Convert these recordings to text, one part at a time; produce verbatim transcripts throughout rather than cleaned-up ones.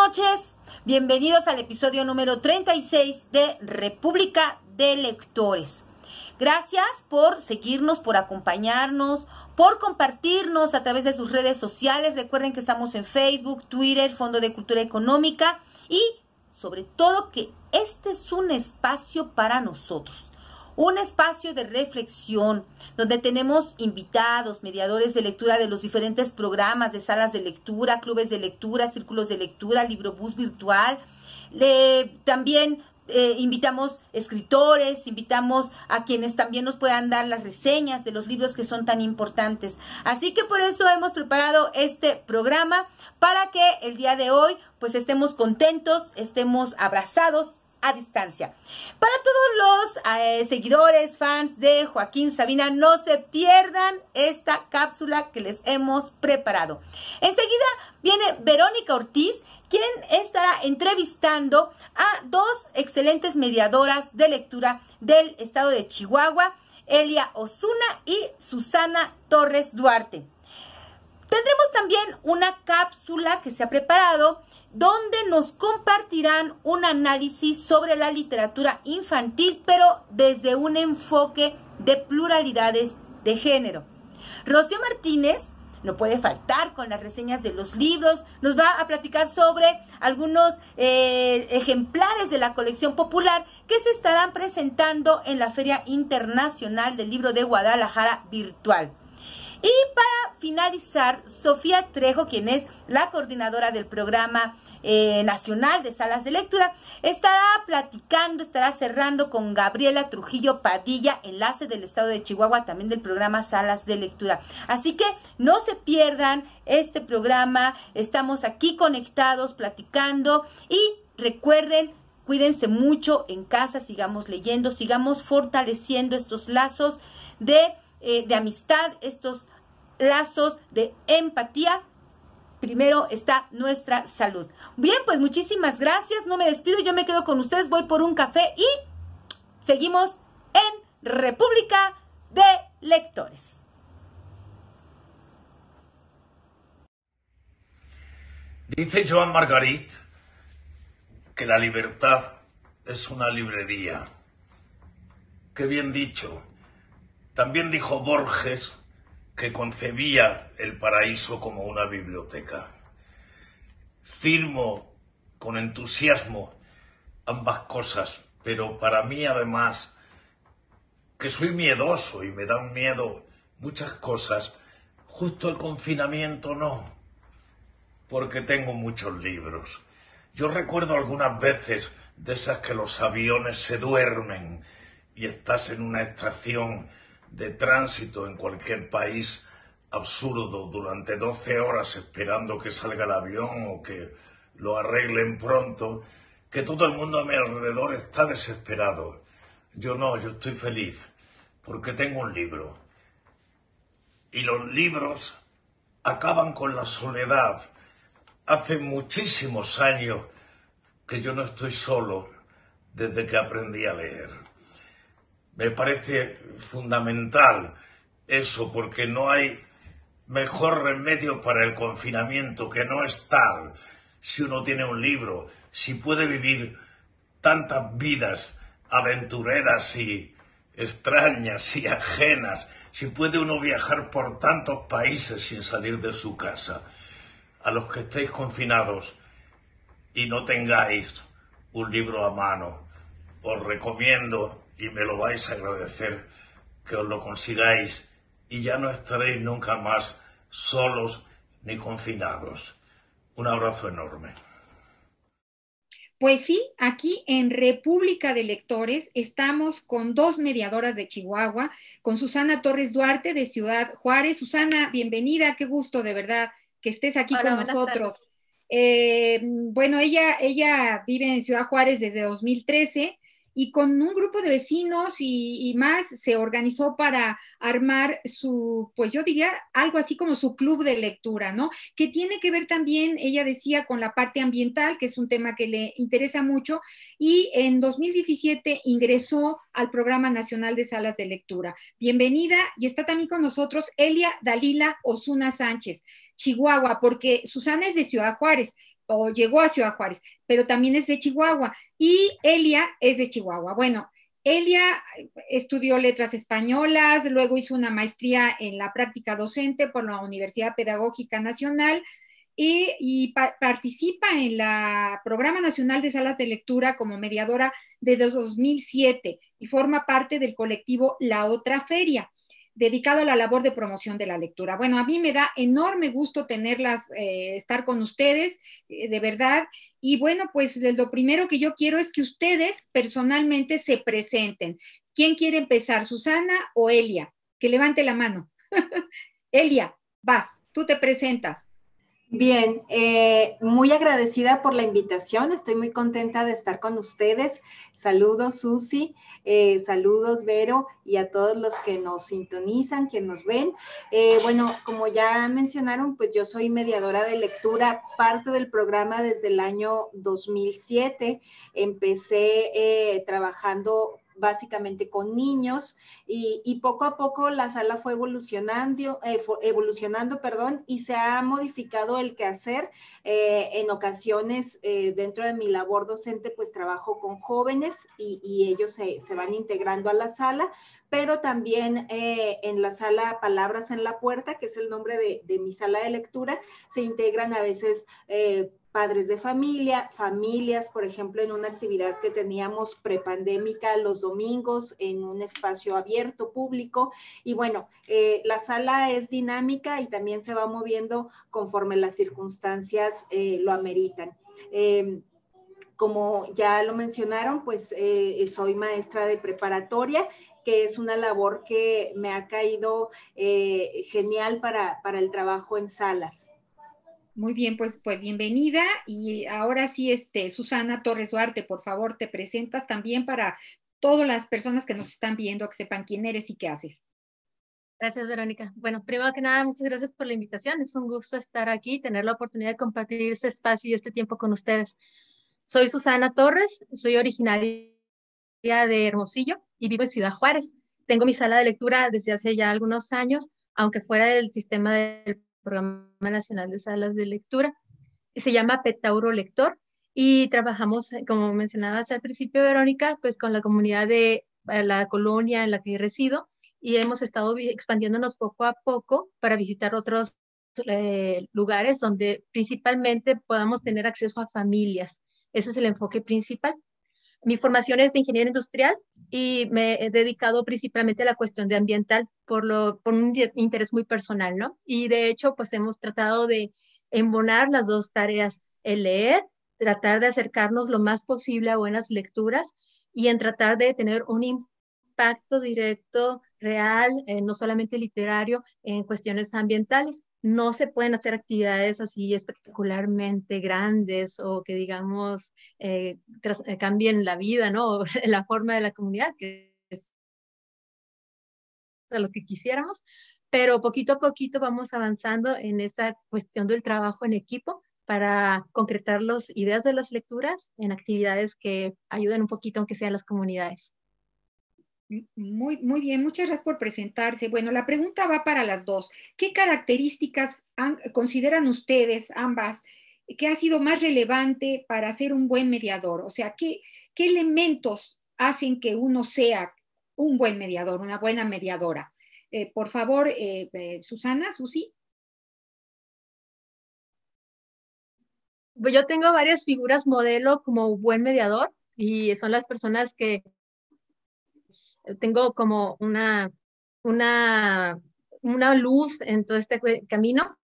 noches, bienvenidos al episodio número treinta y seis de República de Lectores. Gracias por seguirnos, por acompañarnos, por compartirnos a través de sus redes sociales. Recuerden que estamos en Facebook, Twitter, Fondo de Cultura Económica y sobre todo que este es un espacio para nosotros. Un espacio de reflexión donde tenemos invitados, mediadores de lectura de los diferentes programas de salas de lectura, clubes de lectura, círculos de lectura, librobús virtual. Le, también eh, invitamos escritores, invitamos a quienes también nos puedan dar las reseñas de los libros que son tan importantes. Así que por eso hemos preparado este programa para que el día de hoy pues estemos contentos, estemos abrazados a distancia. Para todos los eh, seguidores, fans de Joaquín Sabina, no se pierdan esta cápsula que les hemos preparado. Enseguida viene Verónica Ortiz, quien estará entrevistando a dos excelentes mediadoras de lectura del estado de Chihuahua, Elia Osuna y Susana Torres Duarte. Tendremos también una cápsula que se ha preparado donde nos compartirán un análisis sobre la literatura infantil, pero desde un enfoque de pluralidades de género. Rocío Martínez no puede faltar con las reseñas de los libros, nos va a platicar sobre algunos eh, ejemplares de la colección popular que se estarán presentando en la Feria Internacional del Libro de Guadalajara virtual. Y para finalizar, Sofía Trejo, quien es la coordinadora del programa eh, nacional de salas de lectura, estará platicando, estará cerrando con Gabriela Trujillo Padilla, enlace del estado de Chihuahua, también del programa Salas de Lectura. Así que no se pierdan este programa, estamos aquí conectados, platicando y recuerden, cuídense mucho en casa, sigamos leyendo, sigamos fortaleciendo estos lazos de Eh, de amistad, estos lazos de empatía. Primero está nuestra salud. Bien, pues muchísimas gracias, no me despido, yo me quedo con ustedes, voy por un café y seguimos en República de Lectores. Dice Joan Margarit que la libertad es una librería. Qué bien dicho. También dijo Borges que concebía el paraíso como una biblioteca. Firmo con entusiasmo ambas cosas, pero para mí además, que soy miedoso y me dan miedo muchas cosas, justo el confinamiento no, porque tengo muchos libros. Yo recuerdo algunas veces de esas que los aviones se duermen y estás en una estación de tránsito en cualquier país absurdo durante doce horas esperando que salga el avión o que lo arreglen pronto, que todo el mundo a mi alrededor está desesperado. Yo no, yo estoy feliz porque tengo un libro. Y los libros acaban con la soledad. Hace muchísimos años que yo no estoy solo desde que aprendí a leer. Me parece fundamental eso, porque no hay mejor remedio para el confinamiento que no estar. Si uno tiene un libro, si puede vivir tantas vidas aventureras y extrañas y ajenas, si puede uno viajar por tantos países sin salir de su casa. A los que estéis confinados y no tengáis un libro a mano, os recomiendo, y me lo vais a agradecer, que os lo consigáis y ya no estaréis nunca más solos ni confinados. Un abrazo enorme. Pues sí, aquí en República de Lectores estamos con dos mediadoras de Chihuahua, con Susana Torres Duarte de Ciudad Juárez. Susana, bienvenida, qué gusto de verdad que estés aquí. Hola, con nosotros. Eh, bueno, ella, ella vive en Ciudad Juárez desde dos mil trece y con un grupo de vecinos y, y más se organizó para armar su, pues yo diría, algo así como su club de lectura, ¿no? Que tiene que ver también, ella decía, con la parte ambiental, que es un tema que le interesa mucho, y en dos mil diecisiete ingresó al Programa Nacional de Salas de Lectura. Bienvenida, y está también con nosotros Elia Dalila Osuna Sánchez, Chihuahua, porque Susana es de Ciudad Juárez, o llegó a Ciudad Juárez, pero también es de Chihuahua. Y Elia es de Chihuahua. Bueno, Elia estudió letras españolas, luego hizo una maestría en la práctica docente por la Universidad Pedagógica Nacional y, y pa participa en la Programa Nacional de Salas de Lectura como mediadora desde dos mil siete y forma parte del colectivo La Otra Feria, dedicado a la labor de promoción de la lectura. Bueno, a mí me da enorme gusto tenerlas, eh, estar con ustedes, eh, de verdad. Y bueno, pues lo primero que yo quiero es que ustedes personalmente se presenten. ¿Quién quiere empezar, Susana o Elia? Que levante la mano. Elia, vas, tú te presentas. Bien, eh, muy agradecida por la invitación, estoy muy contenta de estar con ustedes. Saludos, Susi, eh, saludos, Vero, y a todos los que nos sintonizan, que nos ven. Eh, bueno, como ya mencionaron, pues yo soy mediadora de lectura, parte del programa desde el año dos mil siete. Empecé eh, trabajando básicamente con niños y, y poco a poco la sala fue evolucionando, eh, fue evolucionando, perdón, y se ha modificado el quehacer. Eh, en ocasiones eh, dentro de mi labor docente pues trabajo con jóvenes y, y ellos se, se van integrando a la sala, pero también eh, en la sala Palabras en la Puerta, que es el nombre de, de mi sala de lectura, se integran a veces eh, padres de familia, familias, por ejemplo, en una actividad que teníamos prepandémica los domingos en un espacio abierto, público. Y bueno, eh, la sala es dinámica y también se va moviendo conforme las circunstancias eh, lo ameritan. Eh, como ya lo mencionaron, pues eh, soy maestra de preparatoria, que es una labor que me ha caído eh, genial para, para el trabajo en salas. Muy bien, pues, pues bienvenida. Y ahora sí, este, Susana Torres Duarte, por favor, te presentas también para todas las personas que nos están viendo, que sepan quién eres y qué haces. Gracias, Verónica. Bueno, primero que nada, muchas gracias por la invitación. Es un gusto estar aquí, tener la oportunidad de compartir este espacio y este tiempo con ustedes. Soy Susana Torres, soy originaria de Hermosillo y vivo en Ciudad Juárez. Tengo mi sala de lectura desde hace ya algunos años, aunque fuera del sistema del Programa Nacional de Salas de Lectura. Se llama Petauro Lector y trabajamos, como mencionabas al principio, Verónica, pues con la comunidad de la colonia en la que resido y hemos estado expandiéndonos poco a poco para visitar otros eh, lugares donde principalmente podamos tener acceso a familias. Ese es el enfoque principal. Mi formación es de ingeniería industrial y me he dedicado principalmente a la cuestión de ambiental por, lo, por un interés muy personal, ¿no? Y de hecho, pues hemos tratado de embonar las dos tareas, el leer, tratar de acercarnos lo más posible a buenas lecturas y en tratar de tener un impacto directo, real, eh, no solamente literario, en cuestiones ambientales. No se pueden hacer actividades así espectacularmente grandes o que, digamos, eh, tras, eh, cambien la vida, ¿no? La forma de la comunidad, que es lo que quisiéramos, pero poquito a poquito vamos avanzando en esa cuestión del trabajo en equipo para concretar las ideas de las lecturas en actividades que ayuden un poquito, aunque sean las comunidades. Muy, muy bien, muchas gracias por presentarse. Bueno, la pregunta va para las dos. ¿Qué características han, consideran ustedes, ambas, que ha sido más relevante para ser un buen mediador? O sea, ¿qué, qué elementos hacen que uno sea un buen mediador, una buena mediadora? Eh, por favor, eh, eh, Susana, Susi. Yo tengo varias figuras modelo como buen mediador y son las personas que tengo como una, una, una luz en todo este camino.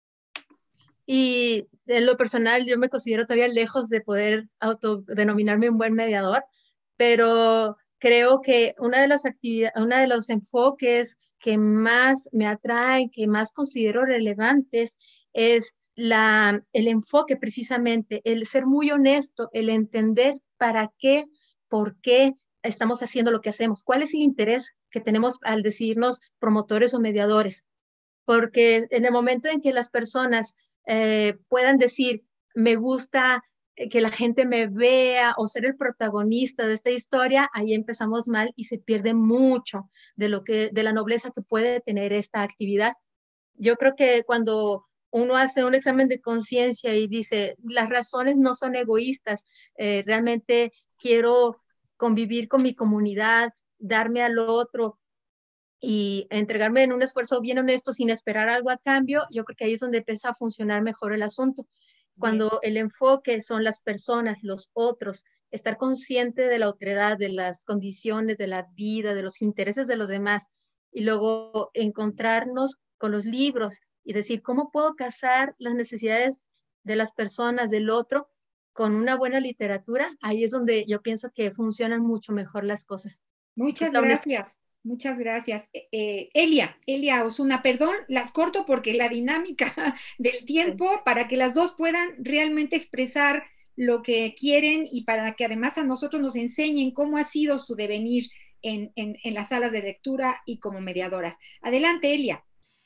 Y en lo personal yo me considero todavía lejos de poder autodenominarme un buen mediador, pero creo que una de las actividades, uno de los enfoques que más me atraen, que más considero relevantes, es la, el enfoque precisamente, el ser muy honesto, el entender para qué, por qué estamos haciendo lo que hacemos, cuál es el interés que tenemos al decirnos promotores o mediadores. Porque en el momento en que las personas eh, puedan decir, me gusta que la gente me vea o ser el protagonista de esta historia, ahí empezamos mal y se pierde mucho de, lo que, de la nobleza que puede tener esta actividad. Yo creo que cuando uno hace un examen de conciencia y dice, las razones no son egoístas, eh, realmente quiero convivir con mi comunidad, darme al otro y entregarme en un esfuerzo bien honesto sin esperar algo a cambio, yo creo que ahí es donde empieza a funcionar mejor el asunto. Cuando bien, el enfoque son las personas, los otros, estar consciente de la otredad, de las condiciones de la vida, de los intereses de los demás, y luego encontrarnos con los libros y decir, ¿cómo puedo casar las necesidades de las personas, del otro, con una buena literatura? Ahí es donde yo pienso que funcionan mucho mejor las cosas. Muchas gracias. Muchas gracias. Eh, Elia, Elia Osuna, perdón, las corto porque la dinámica del tiempo, sí, para que las dos puedan realmente expresar lo que quieren y para que además a nosotros nos enseñen cómo ha sido su devenir en, en, en las salas de lectura y como mediadoras. Adelante, Elia.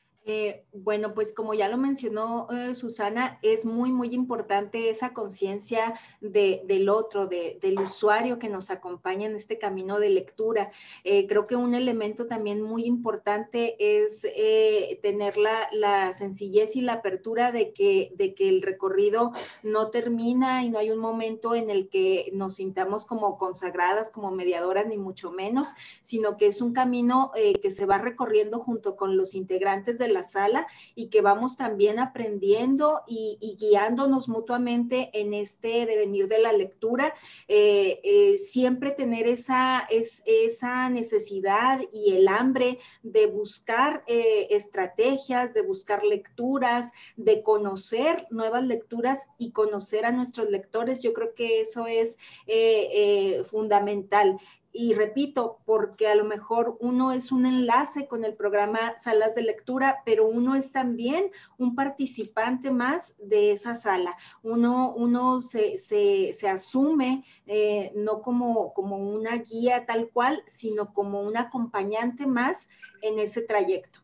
Eh, bueno, pues como ya lo mencionó eh, Susana, es muy, muy importante esa conciencia de, del otro, de, del usuario que nos acompaña en este camino de lectura. Eh, creo que un elemento también muy importante es eh, tener la, la sencillez y la apertura de que, de que el recorrido no termina y no hay un momento en el que nos sintamos como consagradas, como mediadoras, ni mucho menos, sino que es un camino eh, que se va recorriendo junto con los integrantes de la sala y que vamos también aprendiendo y, y guiándonos mutuamente en este devenir de la lectura, eh, eh, siempre tener esa, es, esa necesidad y el hambre de buscar eh, estrategias, de buscar lecturas, de conocer nuevas lecturas y conocer a nuestros lectores. Yo creo que eso es eh, eh, fundamental. Y repito, porque a lo mejor uno es un enlace con el programa Salas de Lectura, pero uno es también un participante más de esa sala. Uno, uno se, se, se asume eh, no como, como una guía tal cual, sino como un acompañante más en ese trayecto.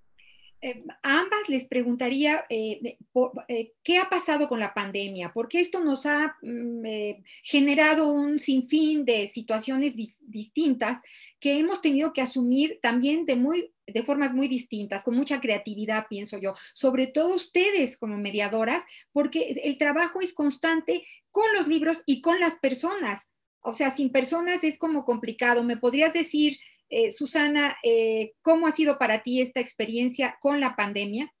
Eh, a ambas les preguntaría eh, por, eh, qué ha pasado con la pandemia, porque esto nos ha mm, eh, generado un sinfín de situaciones di distintas que hemos tenido que asumir también de, muy, de formas muy distintas, con mucha creatividad, pienso yo, sobre todo ustedes como mediadoras, porque el trabajo es constante con los libros y con las personas. O sea, sin personas es como complicado. ¿Me podrías decir, Eh, Susana, eh, ¿cómo ha sido para ti esta experiencia con la pandemia?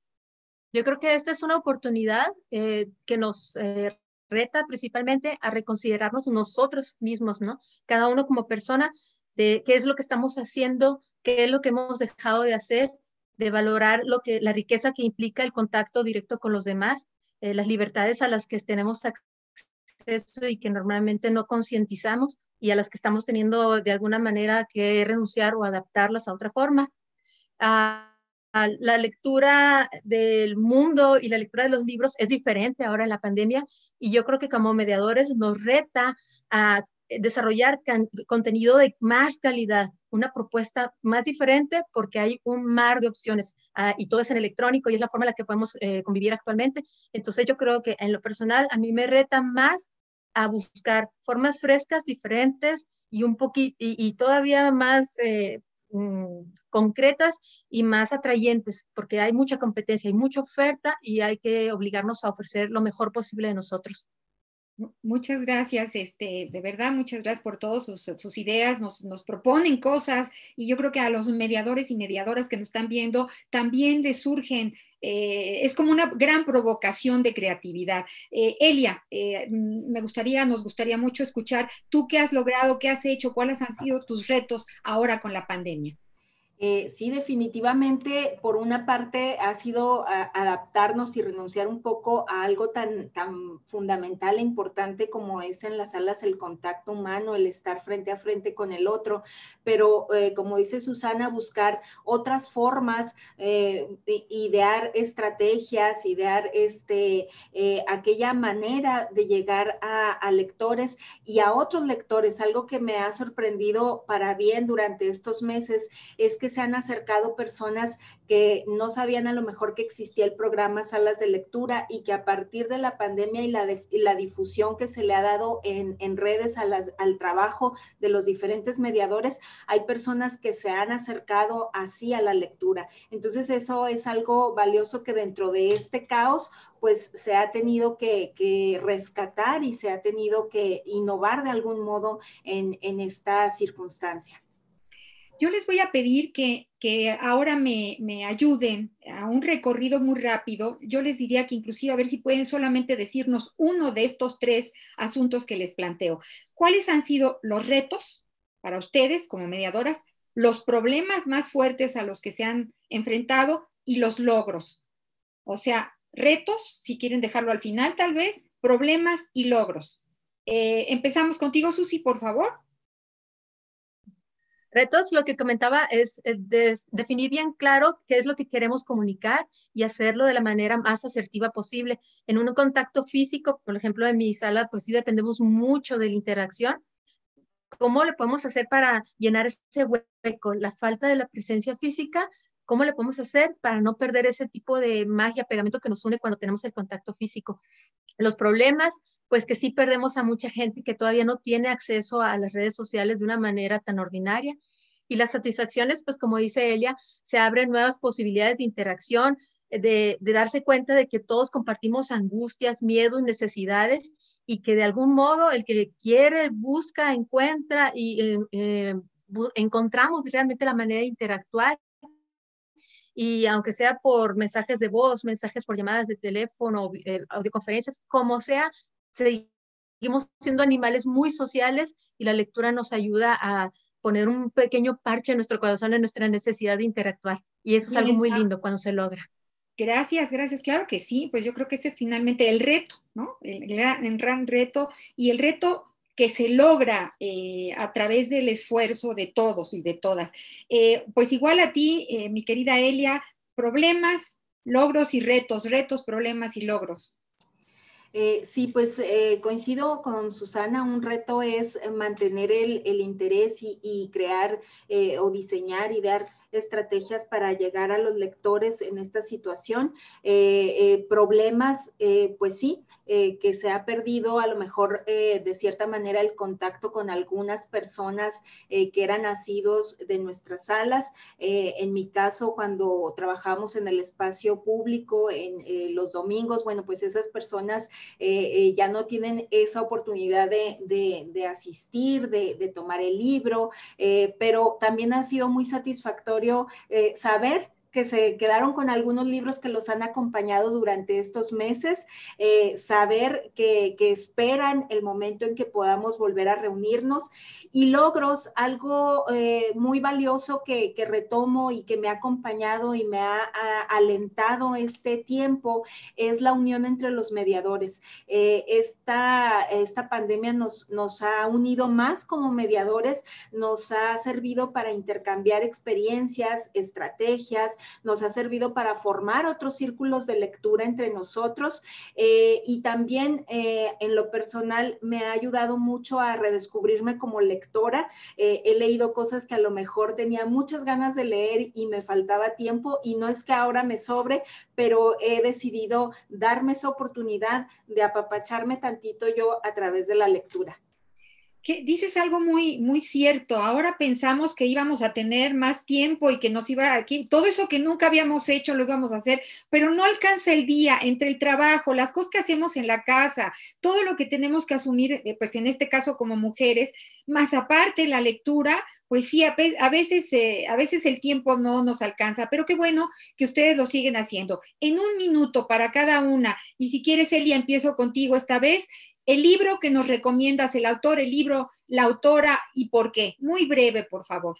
Yo creo que esta es una oportunidad eh, que nos eh, reta principalmente a reconsiderarnos nosotros mismos, ¿no? Cada uno como persona, de qué es lo que estamos haciendo, qué es lo que hemos dejado de hacer, de valorar lo que, la riqueza que implica el contacto directo con los demás, eh, las libertades a las que tenemos acceso y que normalmente no concientizamos y a las que estamos teniendo de alguna manera que renunciar o adaptarlas a otra forma. Uh, la lectura del mundo y la lectura de los libros es diferente ahora en la pandemia y yo creo que como mediadores nos reta a desarrollar contenido de más calidad, una propuesta más diferente porque hay un mar de opciones uh, y todo es en electrónico y es la forma en la que podemos eh, convivir actualmente. Entonces yo creo que en lo personal a mí me reta más a buscar formas frescas, diferentes y un poquito y, y todavía más eh, mm, concretas y más atrayentes, porque hay mucha competencia, hay mucha oferta y hay que obligarnos a ofrecer lo mejor posible de nosotros. Muchas gracias, este, de verdad, muchas gracias por todas sus, sus ideas, nos, nos proponen cosas y yo creo que a los mediadores y mediadoras que nos están viendo también les surgen, eh, es como una gran provocación de creatividad. Eh, Elia, eh, me gustaría, nos gustaría mucho escuchar tú qué has logrado, qué has hecho, cuáles han sido tus retos ahora con la pandemia. Eh, sí, definitivamente, por una parte ha sido a, adaptarnos y renunciar un poco a algo tan, tan fundamental e importante como es en las salas el contacto humano, el estar frente a frente con el otro, pero eh, como dice Susana, buscar otras formas, eh, idear estrategias, idear este, eh, aquella manera de llegar a, a lectores y a otros lectores. Algo que me ha sorprendido para bien durante estos meses es que que se han acercado personas que no sabían a lo mejor que existía el programa Salas de Lectura y que a partir de la pandemia y la, de, y la difusión que se le ha dado en, en redes a las, al trabajo de los diferentes mediadores, hay personas que se han acercado así a la lectura. Entonces eso es algo valioso que dentro de este caos pues se ha tenido que, que rescatar y se ha tenido que innovar de algún modo en, en esta circunstancia. Yo les voy a pedir que, que ahora me, me ayuden a un recorrido muy rápido. Yo les diría que inclusive a ver si pueden solamente decirnos uno de estos tres asuntos que les planteo. ¿Cuáles han sido los retos para ustedes como mediadoras, los problemas más fuertes a los que se han enfrentado y los logros? O sea, retos, si quieren dejarlo al final tal vez, problemas y logros. Eh, empezamos contigo, Susi, por favor. Retos, lo que comentaba es, es de, definir bien claro qué es lo que queremos comunicar y hacerlo de la manera más asertiva posible. En un contacto físico, por ejemplo, en mi sala, pues sí dependemos mucho de la interacción. ¿Cómo le podemos hacer para llenar ese hueco? La falta de la presencia física, ¿cómo le podemos hacer para no perder ese tipo de magia, pegamento que nos une cuando tenemos el contacto físico? Los problemas, pues que sí perdemos a mucha gente que todavía no tiene acceso a las redes sociales de una manera tan ordinaria. Y las satisfacciones, pues como dice Elia, se abren nuevas posibilidades de interacción, de, de darse cuenta de que todos compartimos angustias, miedos, necesidades, y que de algún modo el que quiere, busca, encuentra y eh, eh, encontramos realmente la manera de interactuar. Y aunque sea por mensajes de voz, mensajes por llamadas de teléfono, eh, audioconferencias, como sea, seguimos siendo animales muy sociales y la lectura nos ayuda a poner un pequeño parche en nuestro corazón, en nuestra necesidad de interactuar. Y eso es algo muy lindo cuando se logra. Gracias, gracias. Claro que sí, pues yo creo que ese es finalmente el reto, ¿no? El gran, el gran reto y el reto que se logra eh, a través del esfuerzo de todos y de todas. Eh, pues igual a ti, eh, mi querida Elia, problemas, logros y retos, retos, problemas y logros. Eh, sí, pues eh, coincido con Susana, un reto es mantener el, el interés y, y crear eh, o diseñar y dar estrategias para llegar a los lectores en esta situación. Eh, eh, problemas, eh, pues sí, eh, que se ha perdido a lo mejor eh, de cierta manera el contacto con algunas personas eh, que eran nacidos de nuestras salas. Eh, en mi caso, cuando trabajamos en el espacio público en eh, los domingos, bueno, pues esas personas eh, eh, ya no tienen esa oportunidad de, de, de asistir, de, de tomar el libro, eh, pero también ha sido muy satisfactorio eh, saber que se quedaron con algunos libros que los han acompañado durante estos meses, eh, saber que, que esperan el momento en que podamos volver a reunirnos y logros, algo eh, muy valioso que, que retomo y que me ha acompañado y me ha, ha alentado este tiempo es la unión entre los mediadores. Eh, esta, esta pandemia nos, nos ha unido más como mediadores, nos ha servido para intercambiar experiencias, estrategias, nos ha servido para formar otros círculos de lectura entre nosotros eh, y también eh, en lo personal me ha ayudado mucho a redescubrirme como lectora. Eh, he leído cosas que a lo mejor tenía muchas ganas de leer y me faltaba tiempo y no es que ahora me sobre, pero he decidido darme esa oportunidad de apapacharme tantito yo a través de la lectura. Que dices algo muy, muy cierto. Ahora pensamos que íbamos a tener más tiempo y que nos iba aquí, todo eso que nunca habíamos hecho lo íbamos a hacer, pero no alcanza el día entre el trabajo, las cosas que hacemos en la casa, todo lo que tenemos que asumir, eh, pues en este caso como mujeres, más aparte la lectura, pues sí, a, a veces, eh, a veces el tiempo no nos alcanza, pero qué bueno que ustedes lo siguen haciendo. En un minuto para cada una, y si quieres, Elia, empiezo contigo esta vez. El libro que nos recomiendas, el autor, el libro, la autora y por qué. Muy breve, por favor.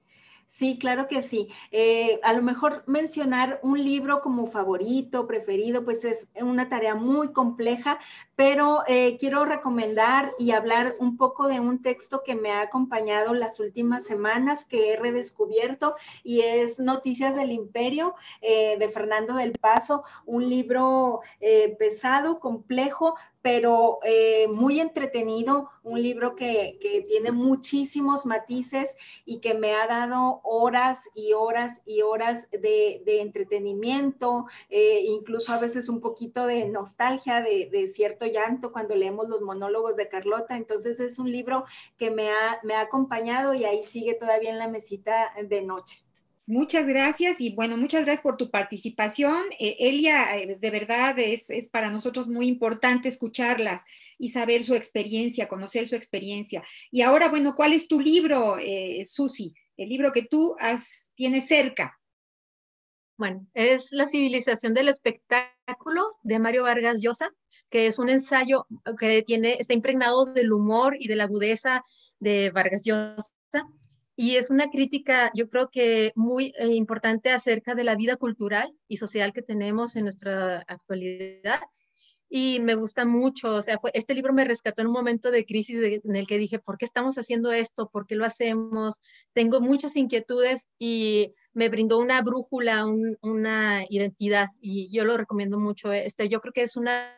Sí, claro que sí. Eh, a lo mejor mencionar un libro como favorito, preferido, pues es una tarea muy compleja, pero eh, quiero recomendar y hablar un poco de un texto que me ha acompañado las últimas semanas, que he redescubierto, y es Noticias del Imperio, eh, de Fernando del Paso, un libro eh, pesado, complejo, pero eh, muy entretenido, un libro que, que tiene muchísimos matices y que me ha dado horas y horas y horas de, de entretenimiento, eh, incluso a veces un poquito de nostalgia, de, de cierto llanto cuando leemos los monólogos de Carlota. Entonces es un libro que me ha, me ha acompañado y ahí sigue todavía en la mesita de noche. Muchas gracias y bueno, muchas gracias por tu participación. Eh, Elia, eh, de verdad es, es para nosotros muy importante escucharlas y saber su experiencia, conocer su experiencia. Y ahora, bueno, ¿cuál es tu libro, eh, Susi? El libro que tú has, tienes cerca. Bueno, es La civilización del espectáculo de Mario Vargas Llosa, que es un ensayo que tiene, está impregnado del humor y de la agudeza de Vargas Llosa. Y es una crítica, yo creo que muy eh, importante acerca de la vida cultural y social que tenemos en nuestra actualidad. Y me gusta mucho, o sea, fue, este libro me rescató en un momento de crisis de, en el que dije, ¿por qué estamos haciendo esto? ¿Por qué lo hacemos? Tengo muchas inquietudes y me brindó una brújula, un, una identidad y yo lo recomiendo mucho. Este, yo creo que es una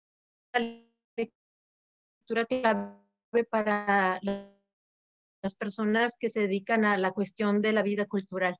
lectura clave para las personas que se dedican a la cuestión de la vida cultural.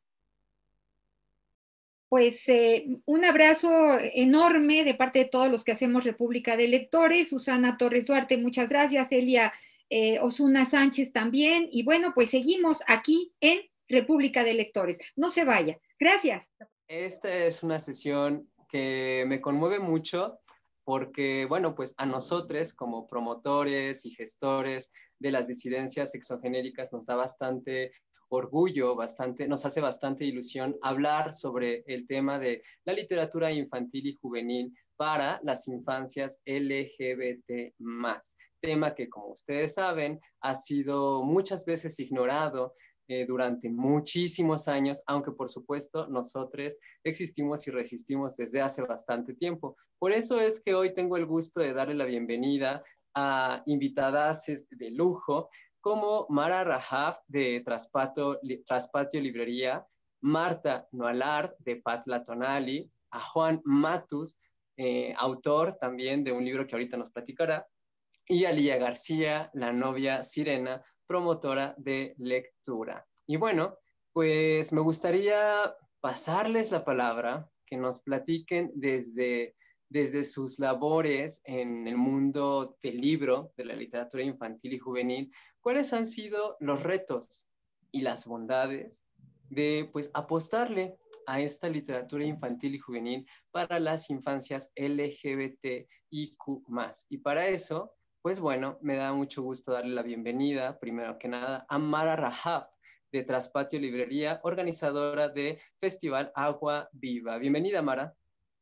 Pues eh, un abrazo enorme de parte de todos los que hacemos República de Lectores. Susana Torres Duarte, muchas gracias. Elia eh, Osuna Sánchez también. Y bueno, pues seguimos aquí en República de Lectores. No se vaya. Gracias. Esta es una sesión que me conmueve mucho porque, bueno, pues a nosotros como promotores y gestores de las disidencias sexogenéricas nos da bastante orgullo, bastante, nos hace bastante ilusión hablar sobre el tema de la literatura infantil y juvenil para las infancias L G B T más, tema que, como ustedes saben, ha sido muchas veces ignorado eh, durante muchísimos años, aunque por supuesto nosotros existimos y resistimos desde hace bastante tiempo. Por eso es que hoy tengo el gusto de darle la bienvenida a invitadas de lujo, como Mara Rahaf de Traspato, Traspatio Librería, Marta Noalard de Patla Tonali, a Juan Matus, eh, autor también de un libro que ahorita nos platicará, y a Lía García, la novia Sirena, promotora de lectura. Y bueno, pues me gustaría pasarles la palabra, que nos platiquen desde desde sus labores en el mundo del libro, de la literatura infantil y juvenil, cuáles han sido los retos y las bondades de pues apostarle a esta literatura infantil y juvenil para las infancias L G B T I Q más. Y para eso, pues bueno, me da mucho gusto darle la bienvenida, primero que nada, a Mara Rahaf, de Traspatio Librería, organizadora de Festival Agua Viva. Bienvenida, Mara.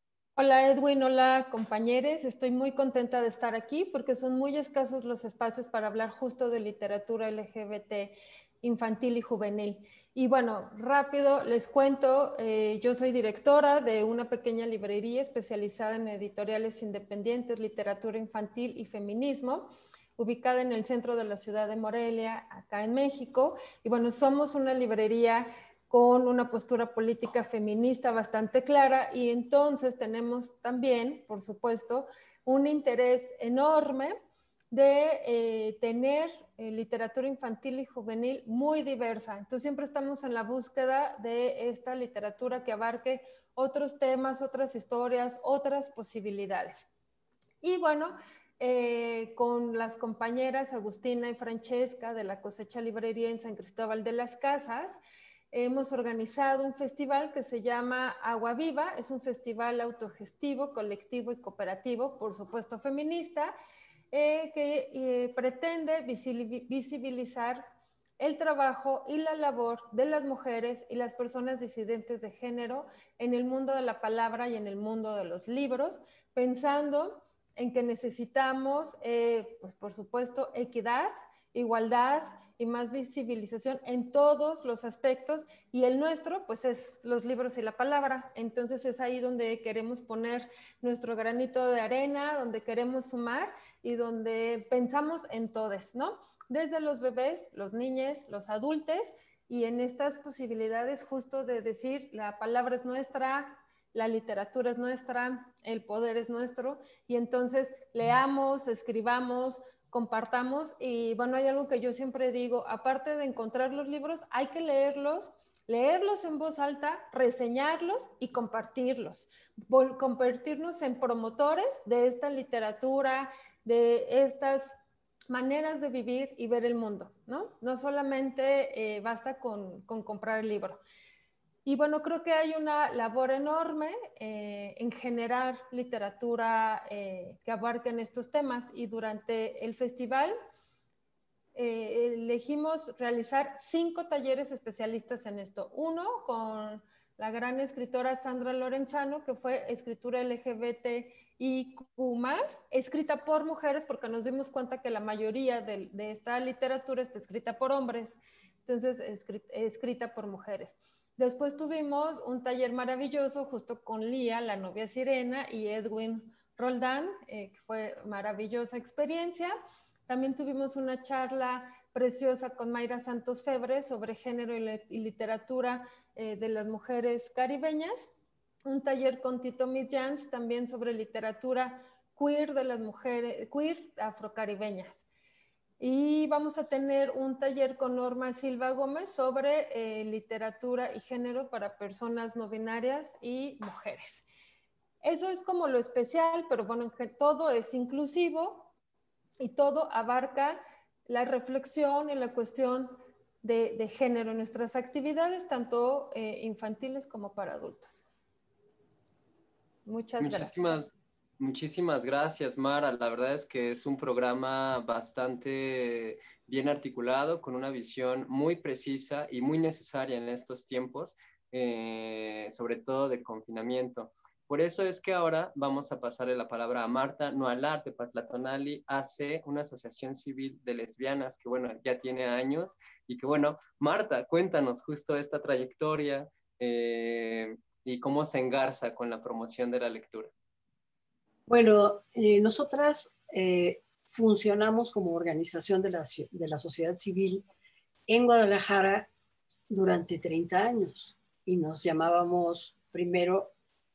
Hola Edwin, hola compañeros, estoy muy contenta de estar aquí porque son muy escasos los espacios para hablar justo de literatura L G B T infantil y juvenil. Y bueno, rápido les cuento, eh, yo soy directora de una pequeña librería especializada en editoriales independientes, literatura infantil y feminismo, ubicada en el centro de la ciudad de Morelia, acá en México. Y bueno, somos una librería con una postura política feminista bastante clara y entonces tenemos también, por supuesto, un interés enorme de eh, tener eh, literatura infantil y juvenil muy diversa. Entonces siempre estamos en la búsqueda de esta literatura que abarque otros temas, otras historias, otras posibilidades. Y bueno, eh, con las compañeras Agustina y Francesca de la Cosecha Librería en San Cristóbal de las Casas, hemos organizado un festival que se llama Agua Viva. Es un festival autogestivo, colectivo y cooperativo, por supuesto feminista, eh, que eh, pretende visibilizar el trabajo y la labor de las mujeres y las personas disidentes de género en el mundo de la palabra y en el mundo de los libros, pensando en que necesitamos, eh, pues por supuesto, equidad, igualdad, y más visibilización en todos los aspectos, y el nuestro pues es los libros y la palabra. Entonces es ahí donde queremos poner nuestro granito de arena, donde queremos sumar y donde pensamos en todos, ¿no? Desde los bebés, los niños, los adultos, y en estas posibilidades justo de decir la palabra es nuestra, la literatura es nuestra, el poder es nuestro, y entonces leamos, escribamos, compartamos. Y bueno, hay algo que yo siempre digo, aparte de encontrar los libros, hay que leerlos, leerlos en voz alta, reseñarlos y compartirlos, Vol- convertirnos en promotores de esta literatura, de estas maneras de vivir y ver el mundo, ¿no? No solamente eh, basta con, con comprar el libro. Y bueno, creo que hay una labor enorme eh, en generar literatura eh, que abarquen estos temas, y durante el festival eh, elegimos realizar cinco talleres especialistas en esto. Uno con la gran escritora Sandra Lorenzano, que fue escritura L G B T I Q más, escrita por mujeres, porque nos dimos cuenta que la mayoría de, de esta literatura está escrita por hombres, entonces escrit, escrita por mujeres. Después tuvimos un taller maravilloso justo con Lía, la novia sirena, y Edwin Roldán, eh, que fue maravillosa experiencia. También tuvimos una charla preciosa con Mayra Santos Febre sobre género y, y literatura eh, de las mujeres caribeñas. Un taller con Tito Millans también sobre literatura queer de las mujeres queer afrocaribeñas. Y vamos a tener un taller con Norma Silva Gómez sobre eh, literatura y género para personas no binarias y mujeres. Eso es como lo especial, pero bueno, que todo es inclusivo y todo abarca la reflexión y la cuestión de, de género en nuestras actividades, tanto eh, infantiles como para adultos. Muchas Muchísimas, gracias. muchísimas gracias, Mara. La verdad es que es un programa bastante bien articulado, con una visión muy precisa y muy necesaria en estos tiempos, eh, sobre todo de confinamiento. Por eso es que ahora vamos a pasarle la palabra a Marta Noalar de Patlatonali A C, una asociación civil de lesbianas que, bueno, ya tiene años, y que, bueno, Marta, cuéntanos justo esta trayectoria, eh, y cómo se engarza con la promoción de la lectura. Bueno, eh, nosotras eh, funcionamos como organización de la, de la sociedad civil en Guadalajara durante treinta años, y nos llamábamos primero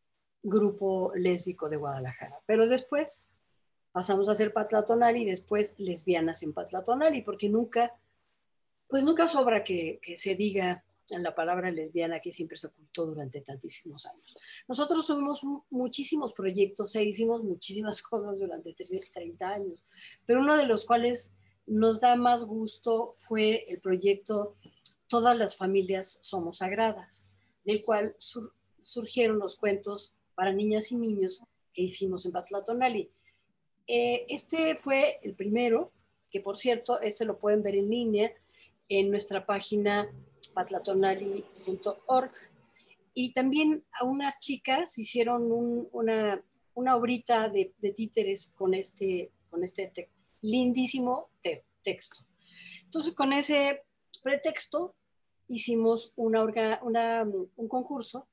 Grupo Lésbico de Guadalajara, pero después pasamos a ser Patlatonali y después Lesbianas en Patlatonali, porque nunca, pues nunca sobra que, que se diga en la palabra lesbiana, que siempre se ocultó durante tantísimos años. Nosotros tuvimos muchísimos proyectos e hicimos muchísimas cosas durante treinta años, pero uno de los cuales nos da más gusto fue el proyecto Todas las familias somos sagradas, del cual sur surgieron los cuentos para niñas y niños que hicimos en Patlatonali. Eh, este fue el primero, que por cierto, este lo pueden ver en línea en nuestra página patlatonali punto org, y también a unas chicas hicieron un, una, una obrita de, de títeres con este, con este te lindísimo te texto. Entonces, con ese pretexto hicimos una orga, una, un concurso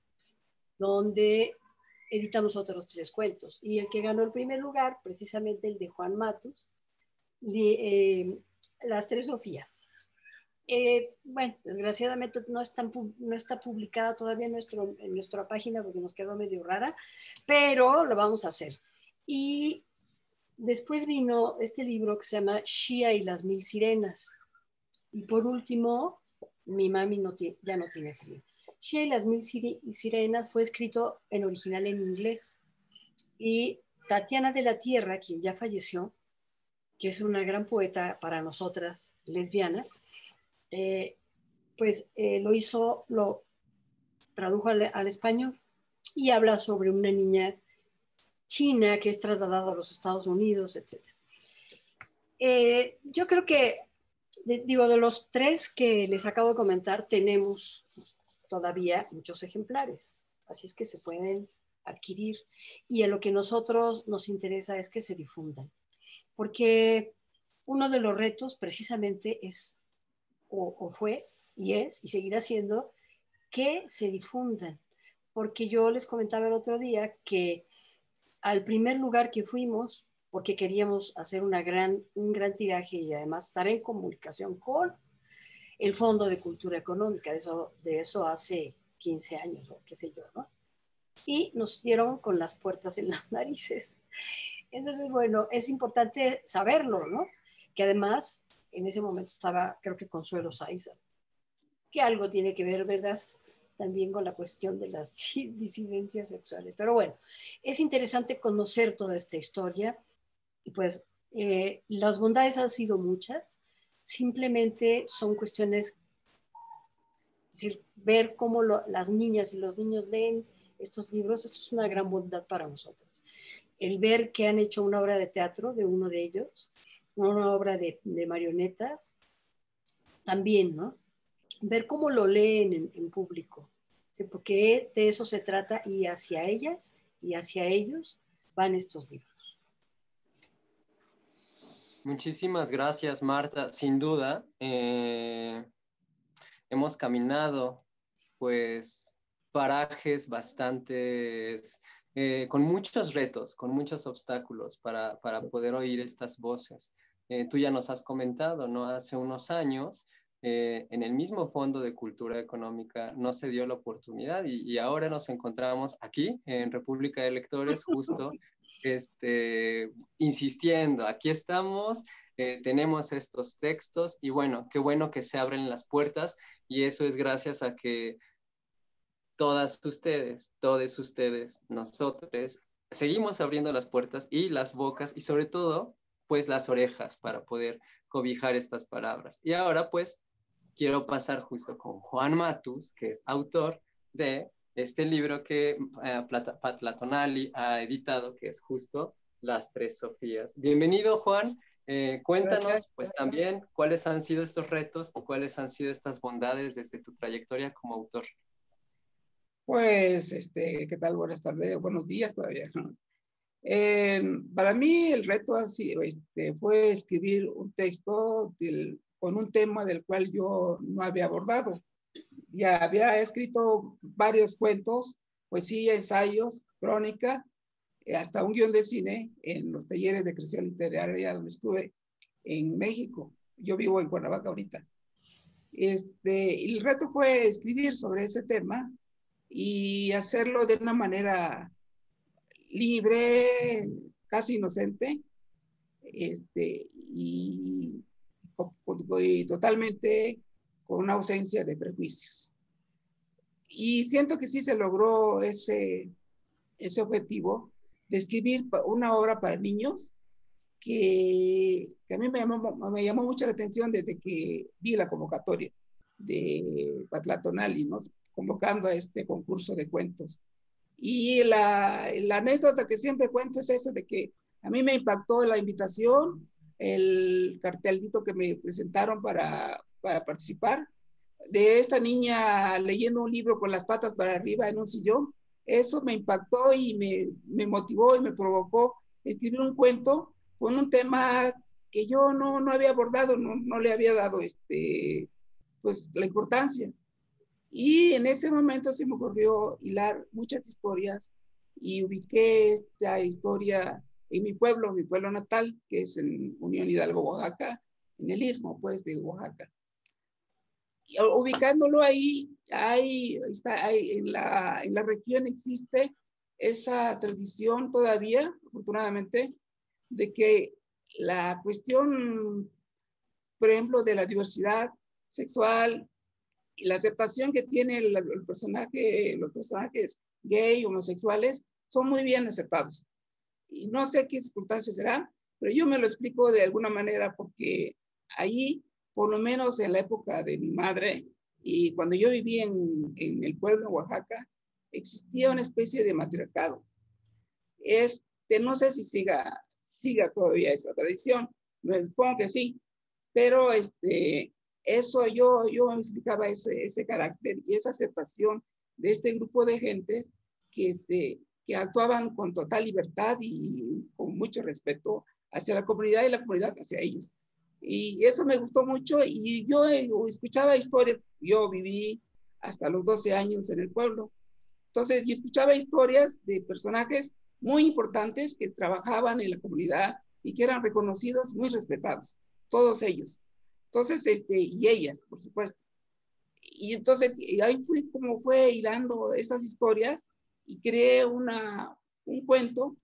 donde editamos otros tres cuentos, y el que ganó el primer lugar, precisamente el de Juan Matus, de, eh, Las Tres Sofías. Eh, bueno, desgraciadamente no, están, no está publicada todavía en, nuestro, en nuestra página porque nos quedó medio rara, pero lo vamos a hacer. Y después vino este libro que se llama Shia y las Mil Sirenas. Y por último, Mi mami no ya no tiene frío. Shia y las Mil Sirenas fue escrito en original en inglés. Y Tatiana de la Tierra, quien ya falleció, que es una gran poeta para nosotras, lesbianas, Eh, pues eh, lo hizo, lo tradujo al, al español, y habla sobre una niña china que es trasladada a los Estados Unidos, etcétera. Eh, yo creo que, de, digo, de los tres que les acabo de comentar, tenemos todavía muchos ejemplares, así es que se pueden adquirir, y a lo que nosotros nos interesa es que se difundan, porque uno de los retos precisamente es o, o fue y es y seguirá siendo que se difundan. Porque yo les comentaba el otro día que al primer lugar que fuimos, porque queríamos hacer una gran, un gran tiraje y además estar en comunicación con el Fondo de Cultura Económica, de eso, de eso hace quince años o qué sé yo, ¿no? Y nos dieron con las puertas en las narices. Entonces, bueno, es importante saberlo, ¿no? Que además, en ese momento estaba, creo que Consuelo Saiza, que algo tiene que ver, ¿verdad?, también con la cuestión de las disidencias sexuales. Pero bueno, es interesante conocer toda esta historia y pues eh, las bondades han sido muchas, simplemente son cuestiones, es decir, ver cómo lo, las niñas y los niños leen estos libros, esto es una gran bondad para nosotros. El ver que han hecho una obra de teatro de uno de ellos, una obra de, de marionetas, también, ¿no? Ver cómo lo leen en, en público, ¿sí? Porque de eso se trata y hacia ellas y hacia ellos van estos libros. Muchísimas gracias, Marta. Sin duda, eh, hemos caminado pues parajes bastantes, eh, con muchos retos, con muchos obstáculos para, para poder oír estas voces. Eh, tú ya nos has comentado, ¿no? Hace unos años, eh, en el mismo Fondo de Cultura Económica no se dio la oportunidad y, y ahora nos encontramos aquí en República de Lectores justo este, insistiendo. Aquí estamos, eh, tenemos estos textos y bueno, qué bueno que se abren las puertas y eso es gracias a que todas ustedes, todos ustedes, nosotros, seguimos abriendo las puertas y las bocas y sobre todo, pues las orejas para poder cobijar estas palabras. Y ahora, pues, quiero pasar justo con Juan Matus, que es autor de este libro que eh, Patla Tonali ha editado, que es justo Las Tres Sofías. Bienvenido, Juan. Eh, cuéntanos, pues también, cuáles han sido estos retos y cuáles han sido estas bondades desde tu trayectoria como autor. Pues, este, ¿qué tal? Buenas tardes, buenos días todavía. Eh, para mí el reto así, este, fue escribir un texto del, con un tema del cual yo no había abordado. Ya había escrito varios cuentos, poesía, ensayos, crónica, hasta un guión de cine en los talleres de creación literaria donde estuve en México. Yo vivo en Cuernavaca ahorita. Este, el reto fue escribir sobre ese tema y hacerlo de una manera libre, casi inocente, este, y, y totalmente con una ausencia de prejuicios. Y siento que sí se logró ese, ese objetivo de escribir una obra para niños que, que a mí me llamó, me llamó mucho la atención desde que vi la convocatoria de Patla Tonali, ¿no?, convocando a este concurso de cuentos. Y la, la anécdota que siempre cuento es eso de que a mí me impactó la invitación, el cartelito que me presentaron para, para participar, de esta niña leyendo un libro con las patas para arriba en un sillón. Eso me impactó y me, me motivó y me provocó escribir un cuento con un tema que yo no, no había abordado, no, no le había dado este, pues, la importancia. Y en ese momento se me ocurrió hilar muchas historias y ubiqué esta historia en mi pueblo, mi pueblo natal, que es en Unión Hidalgo, Oaxaca, en el istmo, pues, de Oaxaca. Y ubicándolo ahí, hay, está, hay, en, la, en la región existe esa tradición todavía, afortunadamente, de que la cuestión, por ejemplo, de la diversidad sexual, y la aceptación que tiene el, el personaje, los personajes gay, homosexuales, son muy bien aceptados. Y no sé qué circunstancias serán, pero yo me lo explico de alguna manera porque ahí, por lo menos en la época de mi madre, y cuando yo viví en, en el pueblo de Oaxaca, existía una especie de matriarcado. Este, no sé si siga, siga todavía esa tradición, me supongo que sí, pero este... Eso yo, yo me explicaba ese, ese carácter y esa aceptación de este grupo de gentes que, este, que actuaban con total libertad y con mucho respeto hacia la comunidad y la comunidad hacia ellos. Y eso me gustó mucho y yo escuchaba historias. Yo viví hasta los doce años en el pueblo. Entonces, yo escuchaba historias de personajes muy importantes que trabajaban en la comunidad y que eran reconocidos, muy respetados, todos ellos. Entonces, este, y ellas, por supuesto. Y entonces, y ahí fui como fue hilando esas historias y creé una, un cuento,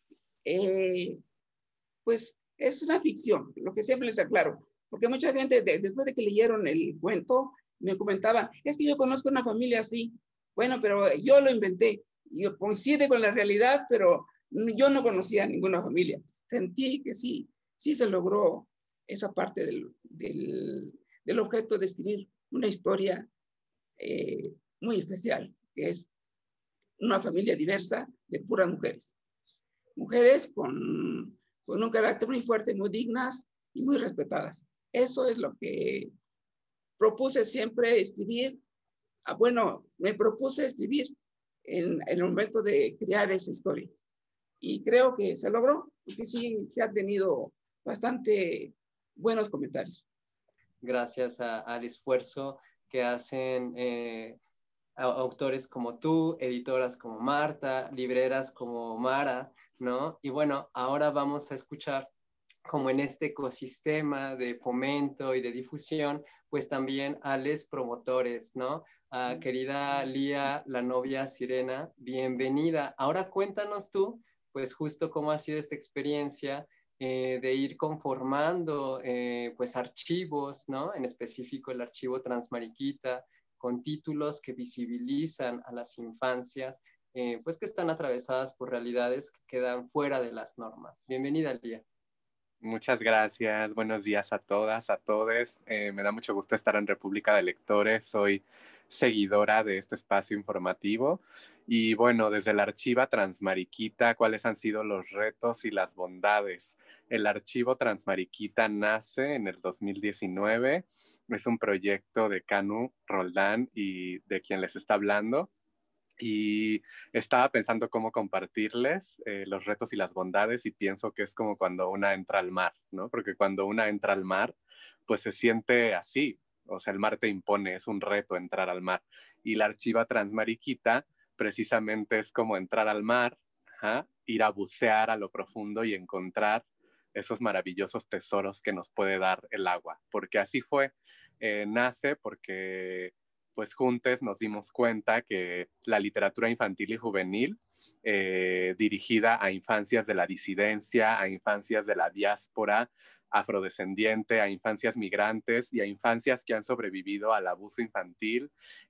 eh, pues es una ficción, lo que siempre les aclaro, porque mucha gente, de, después de que leyeron el cuento, me comentaban, es que yo conozco una familia así. Bueno, pero yo lo inventé, yo coincide con la realidad, pero yo no conocía ninguna familia. Sentí que sí, sí se logró esa parte del, del, del objeto de escribir una historia eh, muy especial, que es una familia diversa de puras mujeres. Mujeres con, con un carácter muy fuerte, muy dignas y muy respetadas. Eso es lo que propuse siempre escribir. Ah, bueno, me propuse escribir en, en el momento de crear esta historia. Y creo que se logró, porque sí se ha tenido bastante buenos comentarios. Gracias a, al esfuerzo que hacen eh, autores como tú, editoras como Marta, libreras como Mara, ¿no? Y bueno, ahora vamos a escuchar como en este ecosistema de fomento y de difusión, pues también a los promotores, ¿no? Uh, querida Lía, la novia Sirena, bienvenida. Ahora cuéntanos tú, pues justo cómo ha sido esta experiencia eh, de ir conformando, eh, pues archivos, ¿no? En específico el archivo Transmariquita, con títulos que visibilizan a las infancias, eh, pues que están atravesadas por realidades que quedan fuera de las normas. Bienvenida, Lía. Muchas gracias, buenos días a todas, a todos. Eh, me da mucho gusto estar en República de Lectores, soy seguidora de este espacio informativo y bueno, desde el archivo Transmariquita, ¿cuáles han sido los retos y las bondades? El archivo Transmariquita nace en el dos mil diecinueve, es un proyecto de Canu Roldán y de quien les está hablando. Y estaba pensando cómo compartirles eh, los retos y las bondades y pienso que es como cuando una entra al mar, ¿no? Porque cuando una entra al mar, pues se siente así, o sea, el mar te impone, es un reto entrar al mar. Y la archiva Transmariquita precisamente es como entrar al mar, ¿ja? Ir a bucear a lo profundo y encontrar esos maravillosos tesoros que nos puede dar el agua, porque así fue, eh, nace porque pues juntos nos dimos cuenta que la literatura infantil y juvenil eh, dirigida a infancias de la disidencia, a infancias de la diáspora afrodescendiente, a infancias migrantes y a infancias que han sobrevivido al abuso infantil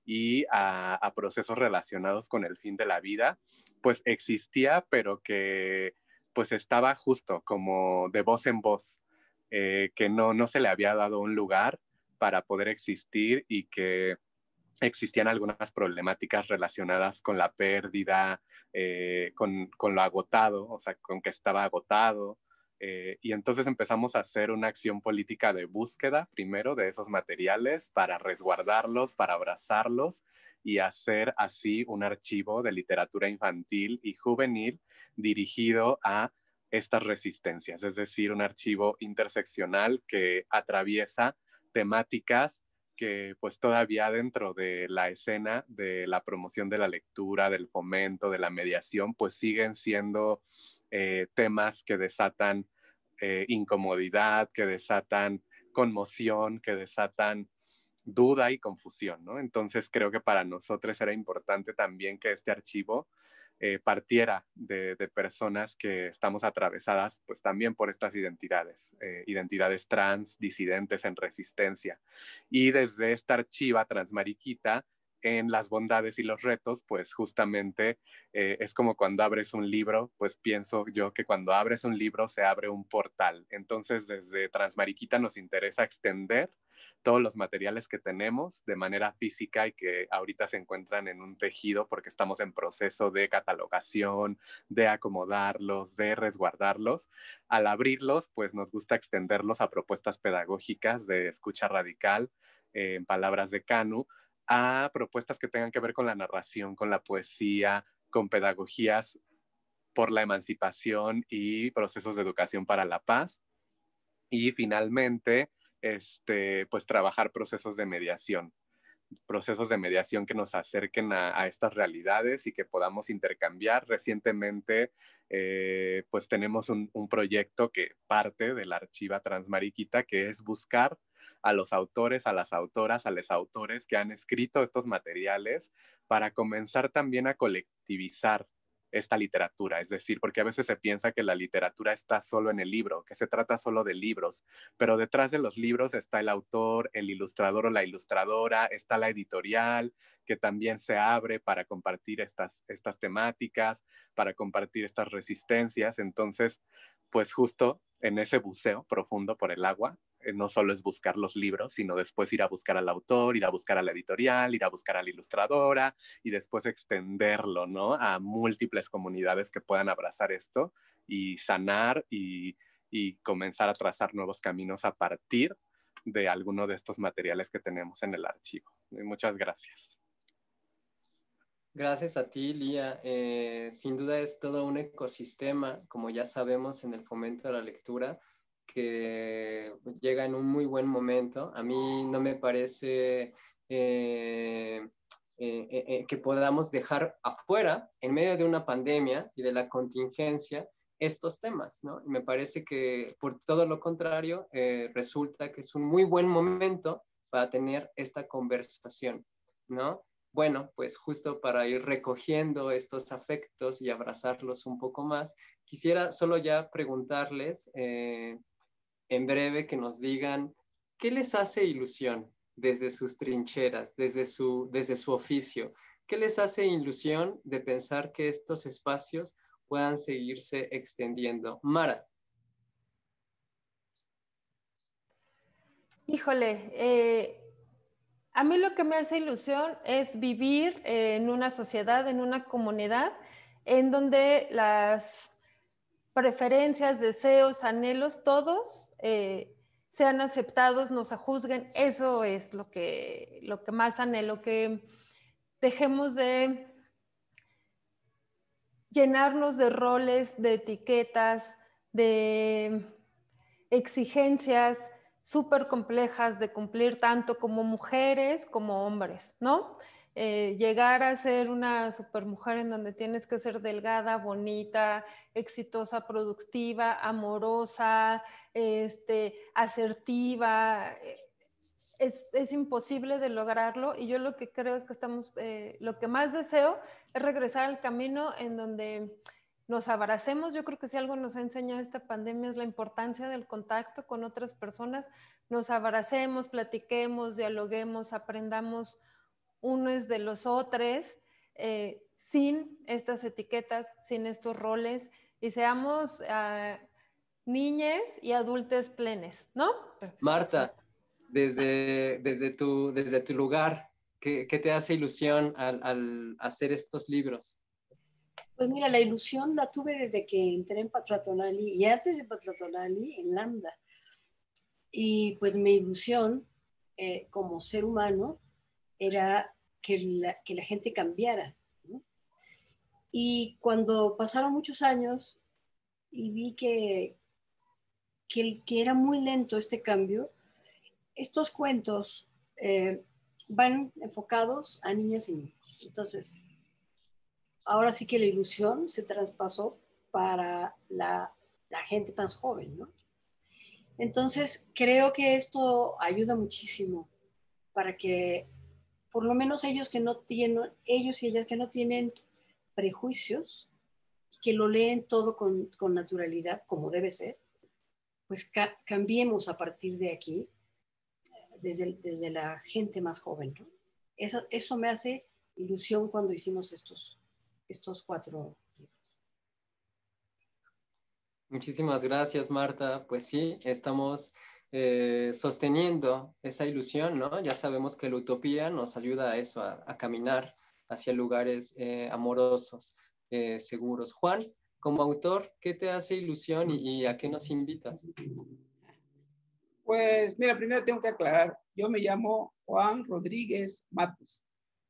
y a, a procesos relacionados con el fin de la vida, pues existía, pero que pues estaba justo como de voz en voz, eh, que no, no se le había dado un lugar para poder existir y que existían algunas problemáticas relacionadas con la pérdida, eh, con, con lo agotado, o sea, con que estaba agotado. Eh, y entonces empezamos a hacer una acción política de búsqueda, primero, de esos materiales para resguardarlos, para abrazarlos y hacer así un archivo de literatura infantil y juvenil dirigido a estas resistencias, es decir, un archivo interseccional que atraviesa temáticas que pues todavía dentro de la escena de la promoción de la lectura, del fomento, de la mediación, pues siguen siendo eh, temas que desatan eh, incomodidad, que desatan conmoción, que desatan duda y confusión, ¿no? Entonces creo que para nosotros era importante también que este archivo eh, partiera de, de personas que estamos atravesadas pues también por estas identidades, eh, identidades trans, disidentes en resistencia. Y desde esta archiva Transmariquita, en las bondades y los retos, pues justamente eh, es como cuando abres un libro, pues pienso yo que cuando abres un libro se abre un portal. Entonces desde Transmariquita nos interesa extender todos los materiales que tenemos de manera física y que ahorita se encuentran en un tejido porque estamos en proceso de catalogación, de acomodarlos, de resguardarlos. Al abrirlos, pues nos gusta extenderlos a propuestas pedagógicas de escucha radical, eh, en palabras de Canu, a propuestas que tengan que ver con la narración, con la poesía, con pedagogías por la emancipación y procesos de educación para la paz. Y finalmente, este, pues trabajar procesos de mediación. procesos de mediación que nos acerquen a, a estas realidades y que podamos intercambiar. Recientemente, eh, pues tenemos un, un proyecto que parte de la Archiva Transmariquita, que es buscar a los autores, a las autoras, a los autores que han escrito estos materiales para comenzar también a colectivizar esta literatura, es decir, porque a veces se piensa que la literatura está solo en el libro, que se trata solo de libros, pero detrás de los libros está el autor, el ilustrador o la ilustradora, está la editorial, que también se abre para compartir estas, estas temáticas, para compartir estas resistencias. Entonces, pues justo en ese buceo profundo por el agua, no solo es buscar los libros, sino después ir a buscar al autor, ir a buscar a la editorial, ir a buscar a la ilustradora y después extenderlo, ¿no? A múltiples comunidades que puedan abrazar esto y sanar y, y comenzar a trazar nuevos caminos a partir de alguno de estos materiales que tenemos en el archivo. Muchas gracias. Gracias a ti, Lía. Eh, sin duda es todo un ecosistema, como ya sabemos en el fomento de la lectura, que llega en un muy buen momento. A mí no me parece eh, eh, eh, que podamos dejar afuera, en medio de una pandemia y de la contingencia, estos temas, ¿no? Y me parece que por todo lo contrario, eh, resulta que es un muy buen momento para tener esta conversación, ¿no? Bueno, pues justo para ir recogiendo estos afectos y abrazarlos un poco más, quisiera solo ya preguntarles eh, en breve que nos digan qué les hace ilusión desde sus trincheras, desde su, desde su oficio. ¿Qué les hace ilusión de pensar que estos espacios puedan seguirse extendiendo? Mara. Híjole, eh, a mí lo que me hace ilusión es vivir eh, en una sociedad, en una comunidad, en donde las preferencias, deseos, anhelos, todos eh, sean aceptados, nos juzguen. Eso es lo que, lo que más anhelo, que dejemos de llenarnos de roles, de etiquetas, de exigencias súper complejas de cumplir tanto como mujeres como hombres, ¿no? Eh, llegar a ser una supermujer en donde tienes que ser delgada, bonita, exitosa, productiva, amorosa, este, asertiva, es, es imposible de lograrlo, y yo lo que creo es que estamos, eh, lo que más deseo es regresar al camino en donde nos abracemos. Yo creo que si algo nos ha enseñado esta pandemia es la importancia del contacto con otras personas, nos abracemos, platiquemos, dialoguemos, aprendamos unos de los otros, eh, sin estas etiquetas, sin estos roles, y seamos uh, niñes y adultos plenes, ¿no? Marta, desde, desde, tu, desde tu lugar, ¿qué, qué te hace ilusión al, al hacer estos libros? Pues mira, la ilusión la tuve desde que entré en Patlatonali y antes de Patlatonali en Lambda. Y pues mi ilusión eh, como ser humano era que la, que la gente cambiara, ¿no? Y cuando pasaron muchos años y vi que, que, que era muy lento este cambio, estos cuentos eh, van enfocados a niñas y niños. Entonces, ahora sí que la ilusión se traspasó para la, la gente más joven, ¿no? Entonces, creo que esto ayuda muchísimo para que por lo menos ellos que no tienen, ellos y ellas que no tienen prejuicios, que lo leen todo con, con naturalidad, como debe ser, pues ca cambiemos a partir de aquí, desde, desde la gente más joven, ¿no? Eso, eso me hace ilusión cuando hicimos estos, estos cuatro libros. Muchísimas gracias, Marta. Pues sí, estamos eh, sosteniendo esa ilusión, ¿no? Ya sabemos que la utopía nos ayuda a eso, a, a caminar hacia lugares eh, amorosos, eh, seguros. Juan, como autor, ¿qué te hace ilusión y, y a qué nos invitas? Pues mira, primero tengo que aclarar, yo me llamo Juan Rodríguez Matos,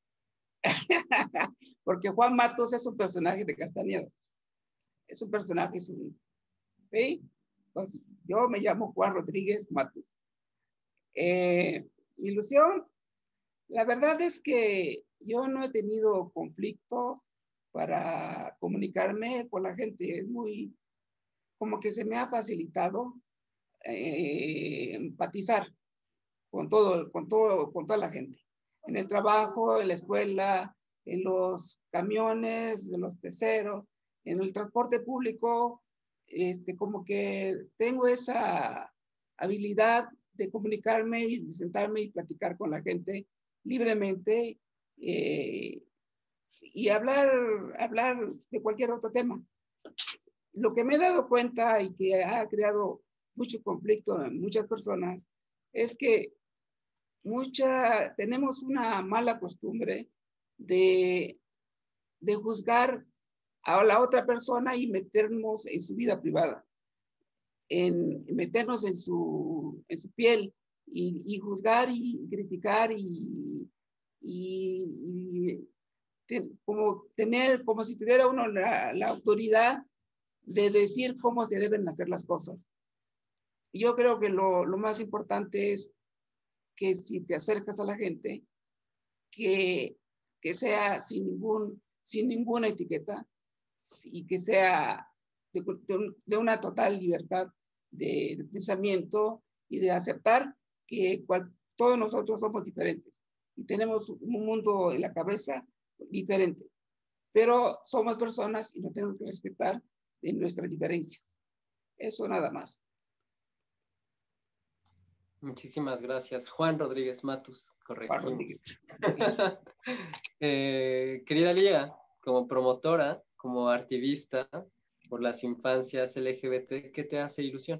porque Juan Matos es un personaje de Castañeda, es un personaje, es un, ¿sí? Entonces, Yo me llamo Juan Rodríguez Matus. Eh, ilusión, la verdad es que yo no he tenido conflictos para comunicarme con la gente. Es muy, como que se me ha facilitado eh, empatizar con todo, con todo, con toda la gente. En el trabajo, en la escuela, en los camiones, en los peceros, en el transporte público, este, como que tengo esa habilidad de comunicarme y sentarme y platicar con la gente libremente eh, y hablar, hablar de cualquier otro tema. Lo que me he dado cuenta y que ha creado mucho conflicto en muchas personas es que mucha, tenemos una mala costumbre de, de juzgar a la otra persona y meternos en su vida privada, en meternos en su, en su piel y, y juzgar y criticar y, y, y te, como tener, como si tuviera uno la, la autoridad de decir cómo se deben hacer las cosas. Y yo creo que lo, lo más importante es que si te acercas a la gente, que, que sea sin, ningún, sin ninguna etiqueta y que sea de, de, de una total libertad de, de pensamiento y de aceptar que cual, todos nosotros somos diferentes y tenemos un mundo en la cabeza diferente, pero somos personas y nos tenemos que respetar de nuestras diferencias. Eso nada más. Muchísimas gracias. Juan Rodríguez Matus, correcto. Juan Rodríguez. eh, querida Lía, como promotora, como activista por las infancias L G B T, ¿qué te hace ilusión?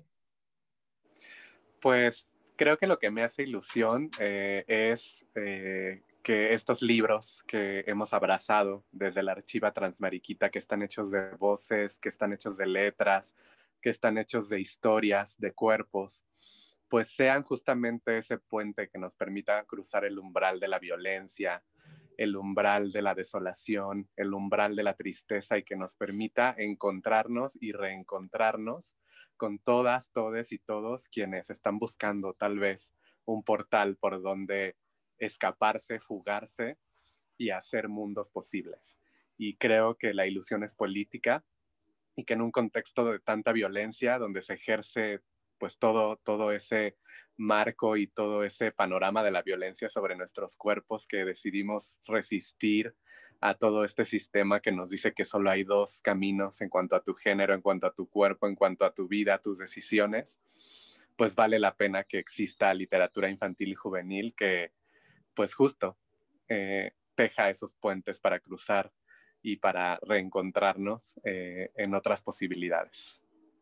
Pues creo que lo que me hace ilusión eh, es eh, que estos libros que hemos abrazado desde la Archiva Transmariquita, que están hechos de voces, que están hechos de letras, que están hechos de historias, de cuerpos, pues sean justamente ese puente que nos permita cruzar el umbral de la violencia, el umbral de la desolación, el umbral de la tristeza y que nos permita encontrarnos y reencontrarnos con todas, todes y todos quienes están buscando tal vez un portal por donde escaparse, fugarse y hacer mundos posibles. Y creo que la ilusión es política y que en un contexto de tanta violencia donde se ejerce pues todo, todo ese marco y todo ese panorama de la violencia sobre nuestros cuerpos, que decidimos resistir a todo este sistema que nos dice que solo hay dos caminos en cuanto a tu género, en cuanto a tu cuerpo, en cuanto a tu vida, a tus decisiones, pues vale la pena que exista literatura infantil y juvenil que pues justo eh, teja esos puentes para cruzar y para reencontrarnos eh, en otras posibilidades.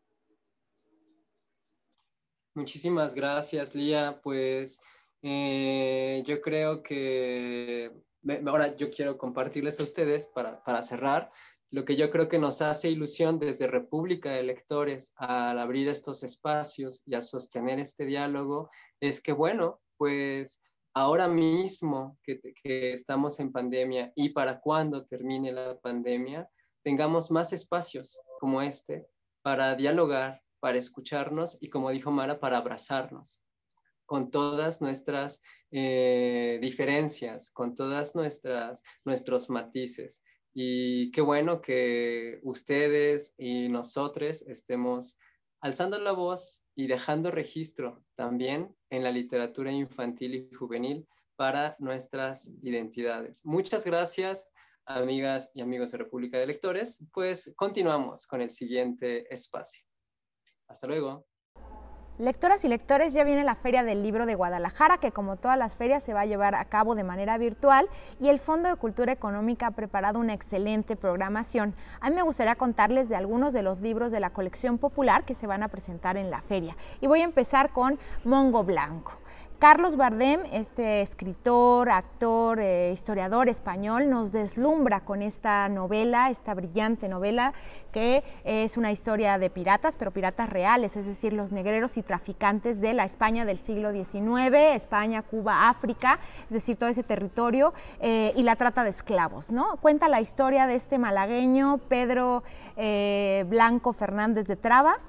Muchísimas gracias, Lía. Pues eh, yo creo que ahora yo quiero compartirles a ustedes para, para cerrar lo que yo creo que nos hace ilusión desde República de Lectores al abrir estos espacios y a sostener este diálogo es que, bueno, pues ahora mismo que, que estamos en pandemia y para cuando termine la pandemia, tengamos más espacios como este para dialogar, para escucharnos y, como dijo Mara, para abrazarnos con todas nuestras eh, diferencias, con todas nuestras nuestros matices. Y qué bueno que ustedes y nosotros estemos alzando la voz y dejando registro también en la literatura infantil y juvenil para nuestras identidades. Muchas gracias, amigas y amigos de República de Lectores. Pues continuamos con el siguiente espacio. Hasta luego. Lectoras y lectores, ya viene la Feria del Libro de Guadalajara, que como todas las ferias se va a llevar a cabo de manera virtual, y el Fondo de Cultura Económica ha preparado una excelente programación. A mí me gustaría contarles de algunos de los libros de la colección popular que se van a presentar en la feria. Y voy a empezar con Mongo Blanco. Carlos Bardem, este escritor, actor, eh, historiador español, nos deslumbra con esta novela, esta brillante novela, que es una historia de piratas, pero piratas reales, es decir, los negreros y traficantes de la España del siglo diecinueve, España, Cuba, África, es decir, todo ese territorio, eh, y la trata de esclavos, ¿no? Cuenta la historia de este malagueño, Pedro eh, Blanco Fernández de Traba,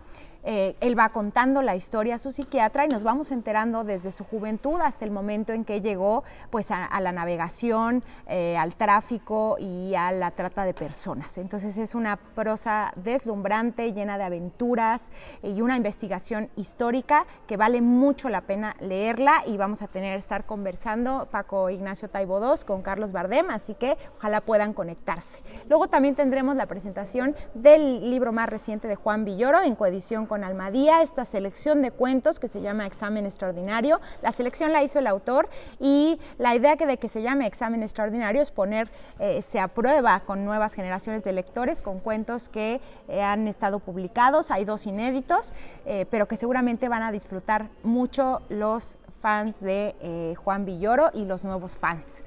eh, él va contando la historia a su psiquiatra y nos vamos enterando desde su juventud hasta el momento en que llegó pues, a, a la navegación, eh, al tráfico y a la trata de personas. Entonces es una prosa deslumbrante, llena de aventuras y una investigación histórica que vale mucho la pena leerla, y vamos a tener estar conversando Paco Ignacio Taibo segundo con Carlos Bardem, así que ojalá puedan conectarse. Luego también tendremos la presentación del libro más reciente de Juan Villoro en coedición con Almadía, esta selección de cuentos que se llama Examen Extraordinario. La selección la hizo el autor y la idea que de que se llame Examen Extraordinario es poner, eh, se aprueba con nuevas generaciones de lectores con cuentos que eh, han estado publicados. Hay dos inéditos, eh, pero que seguramente van a disfrutar mucho los fans de eh, Juan Villoro y los nuevos fans.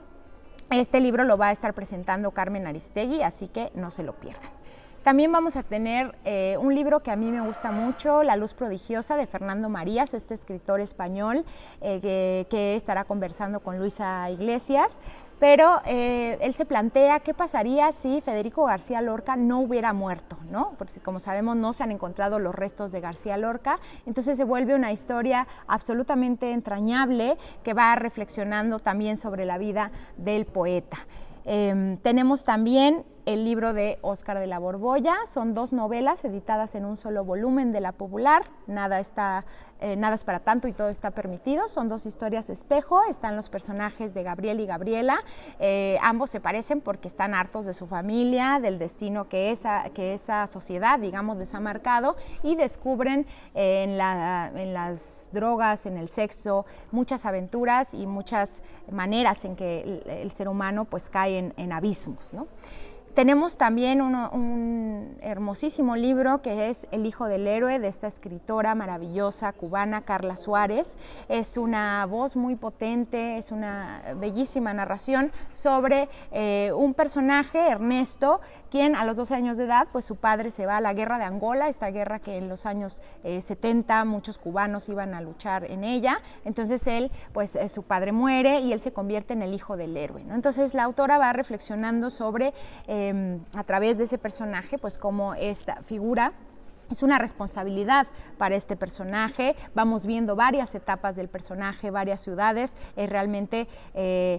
Este libro lo va a estar presentando Carmen Aristegui, así que no se lo pierdan. También vamos a tener eh, un libro que a mí me gusta mucho, La luz prodigiosa, de Fernando Marías, este escritor español eh, que, que estará conversando con Luisa Iglesias. Pero eh, él se plantea qué pasaría si Federico García Lorca no hubiera muerto, ¿no? Porque como sabemos no se han encontrado los restos de García Lorca, entonces se vuelve una historia absolutamente entrañable que va reflexionando también sobre la vida del poeta. Eh, tenemos también el libro de Óscar de la Borbolla, son dos novelas editadas en un solo volumen de La Popular, nada, está, eh, nada es para tanto y todo está permitido, son dos historias espejo, están los personajes de Gabriel y Gabriela, eh, ambos se parecen porque están hartos de su familia, del destino que esa, que esa sociedad, digamos, les ha marcado, y descubren eh, en, la, en las drogas, en el sexo, muchas aventuras y muchas maneras en que el, el ser humano pues cae en, en abismos, ¿no? Tenemos también uno, un hermosísimo libro que es El hijo del héroe, de esta escritora maravillosa cubana, Carla Suárez. Es una voz muy potente, es una bellísima narración sobre eh, un personaje, Ernesto, quien a los doce años de edad, pues su padre se va a la guerra de Angola, esta guerra que en los años eh, setenta muchos cubanos iban a luchar en ella. Entonces él, pues eh, su padre muere y él se convierte en el hijo del héroe, ¿no? Entonces la autora va reflexionando sobre eh, a través de ese personaje, pues cómo esta figura es una responsabilidad para este personaje. Vamos viendo varias etapas del personaje, varias ciudades, es realmente eh,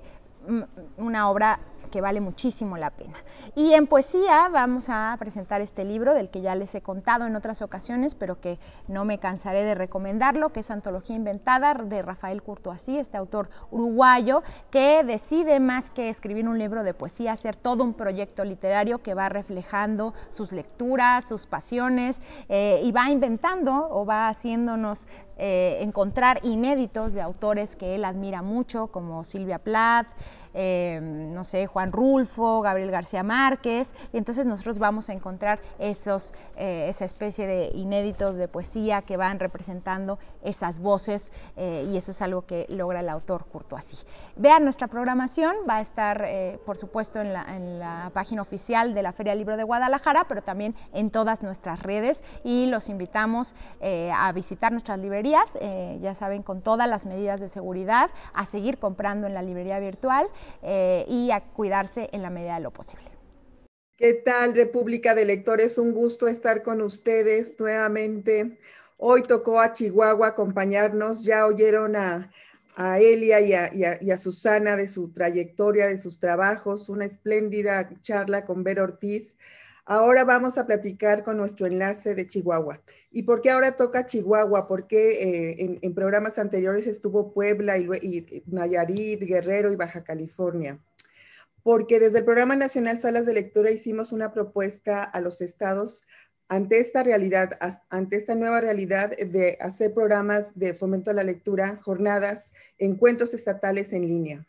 una obra que vale muchísimo la pena. Y en poesía vamos a presentar este libro del que ya les he contado en otras ocasiones, pero que no me cansaré de recomendarlo, que es Antología Inventada, de Rafael Courtoisí, este autor uruguayo que decide, más que escribir un libro de poesía, hacer todo un proyecto literario que va reflejando sus lecturas, sus pasiones, eh, y va inventando o va haciéndonos eh, encontrar inéditos de autores que él admira mucho, como Silvia Plath, Eh, no sé, Juan Rulfo, Gabriel García Márquez, y entonces nosotros vamos a encontrar esos, eh, esa especie de inéditos de poesía que van representando esas voces, eh, y eso es algo que logra el autor Courtoisí. Vean nuestra programación, va a estar eh, por supuesto en la, en la página oficial de la Feria del Libro de Guadalajara, pero también en todas nuestras redes, y los invitamos eh, a visitar nuestras librerías, eh, ya saben, con todas las medidas de seguridad, a seguir comprando en la librería virtual, Eh, y a cuidarse en la medida de lo posible. ¿Qué tal, República de Lectores? Un gusto estar con ustedes nuevamente. Hoy tocó a Chihuahua acompañarnos. Ya oyeron a, a Elia y a, y, a, y a Susana de su trayectoria, de sus trabajos, una espléndida charla con Vero Ortiz. Ahora vamos a platicar con nuestro enlace de Chihuahua. ¿Y por qué ahora toca Chihuahua? Porque eh, en, en programas anteriores estuvo Puebla y, y Nayarit, Guerrero y Baja California. Porque desde el Programa Nacional Salas de Lectura hicimos una propuesta a los estados ante esta realidad, ante esta nueva realidad de hacer programas de fomento a la lectura, jornadas, encuentros estatales en línea.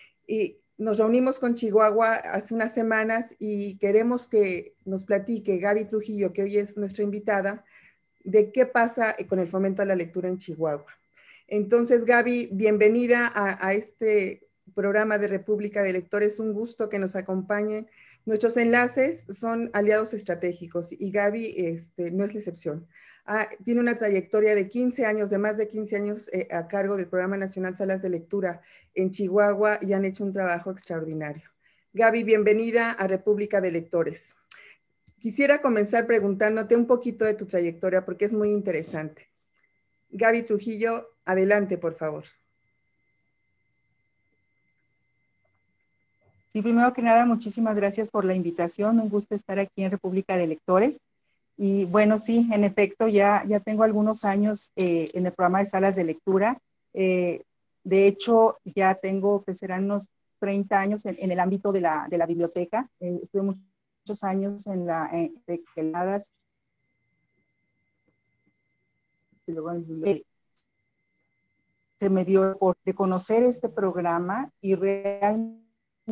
Y nos reunimos con Chihuahua hace unas semanas y queremos que nos platique Gaby Trujillo, que hoy es nuestra invitada, de qué pasa con el fomento a la lectura en Chihuahua. Entonces, Gaby, bienvenida a, a este programa de República de Lectores. Un gusto que nos acompañen. Nuestros enlaces son aliados estratégicos y Gaby este, no es la excepción. Ah, tiene una trayectoria de quince años, de más de quince años eh, a cargo del Programa Nacional Salas de Lectura en Chihuahua, y han hecho un trabajo extraordinario. Gaby, bienvenida a República de Lectores. quisiera comenzar preguntándote un poquito de tu trayectoria porque es muy interesante. Gaby Trujillo, adelante, por favor. Sí, primero que nada, muchísimas gracias por la invitación. Un gusto estar aquí en República de Lectores. Y bueno, sí, en efecto, ya, ya tengo algunos años eh, en el programa de salas de lectura. Eh, de hecho, ya tengo, que serán unos treinta años en, en el ámbito de la, de la biblioteca. Eh, estuve muchos años en la en, en eh, se me dio por de conocer este programa y realmente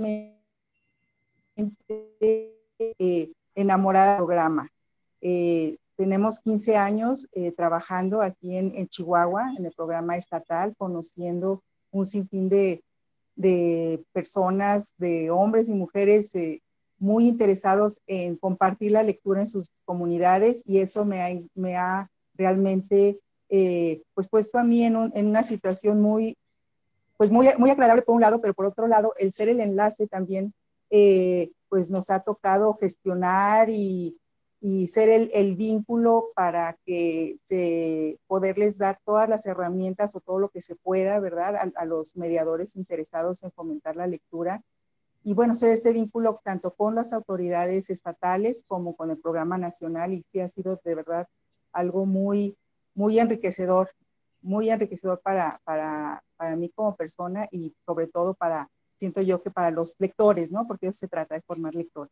eh, enamorada del programa. Eh, tenemos quince años eh, trabajando aquí en, en Chihuahua, en el programa estatal, conociendo un sinfín de, de personas, de hombres y mujeres eh, muy interesados en compartir la lectura en sus comunidades, y eso me ha, me ha realmente eh, pues puesto a mí en, un, en una situación muy, pues muy, muy agradable por un lado, pero por otro lado, el ser el enlace también, eh, pues nos ha tocado gestionar y, y ser el, el vínculo para que se, poderles dar todas las herramientas o todo lo que se pueda, ¿verdad?, a, a los mediadores interesados en fomentar la lectura. Y bueno, ser este vínculo tanto con las autoridades estatales como con el programa nacional, y sí ha sido de verdad algo muy, muy enriquecedor, muy enriquecedor para, para, para mí como persona y sobre todo para, siento yo que para los lectores, ¿no? Porque eso se trata de formar lectores.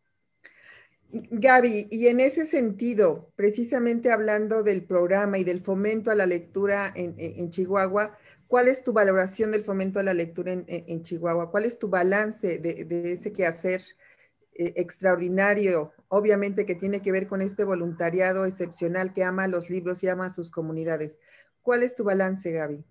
Gaby, y en ese sentido, precisamente hablando del programa y del fomento a la lectura en, en, en Chihuahua, ¿cuál es tu valoración del fomento a la lectura en, en, en Chihuahua? ¿Cuál es tu balance de, de ese quehacer eh, extraordinario, obviamente que tiene que ver con este voluntariado excepcional que ama los libros y ama a sus comunidades? ¿Cuál es tu balance, Gaby?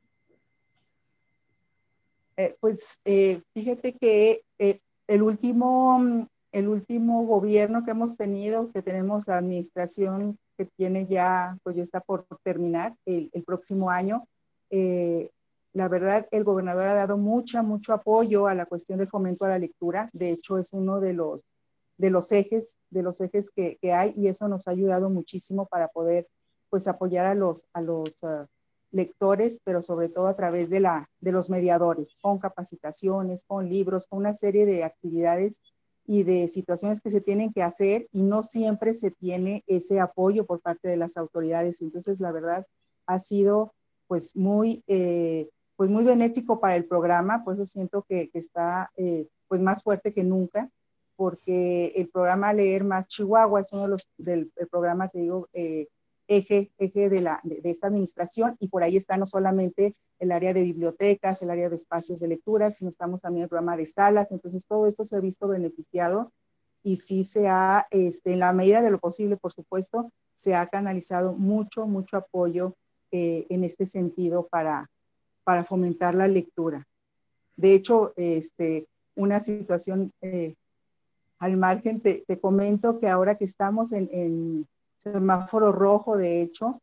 Eh, pues eh, fíjate que eh, el último... el último gobierno que hemos tenido, que tenemos la administración que tiene ya, pues ya está por terminar el, el próximo año, eh, la verdad el gobernador ha dado mucha, mucho apoyo a la cuestión del fomento a la lectura. De hecho es uno de los, de los ejes, de los ejes que, que hay, y eso nos ha ayudado muchísimo para poder pues apoyar a los, a los uh, lectores, pero sobre todo a través de, la, de los mediadores, con capacitaciones, con libros, con una serie de actividades y de situaciones que se tienen que hacer, y no siempre se tiene ese apoyo por parte de las autoridades. Entonces, la verdad, ha sido pues muy, eh, pues muy benéfico para el programa. Por eso siento que, que está eh, pues más fuerte que nunca, porque el programa Leer Más Chihuahua es uno de los, del el programa, te digo, eh, eje, eje de, la, de, de esta administración, y por ahí está no solamente el área de bibliotecas, el área de espacios de lectura, sino estamos también en el programa de salas. Entonces todo esto se ha visto beneficiado, y sí se ha, este, en la medida de lo posible, por supuesto, se ha canalizado mucho, mucho apoyo eh, en este sentido para, para fomentar la lectura. De hecho, este, una situación eh, al margen, te, te comento que ahora que estamos en, en semáforo rojo, de hecho,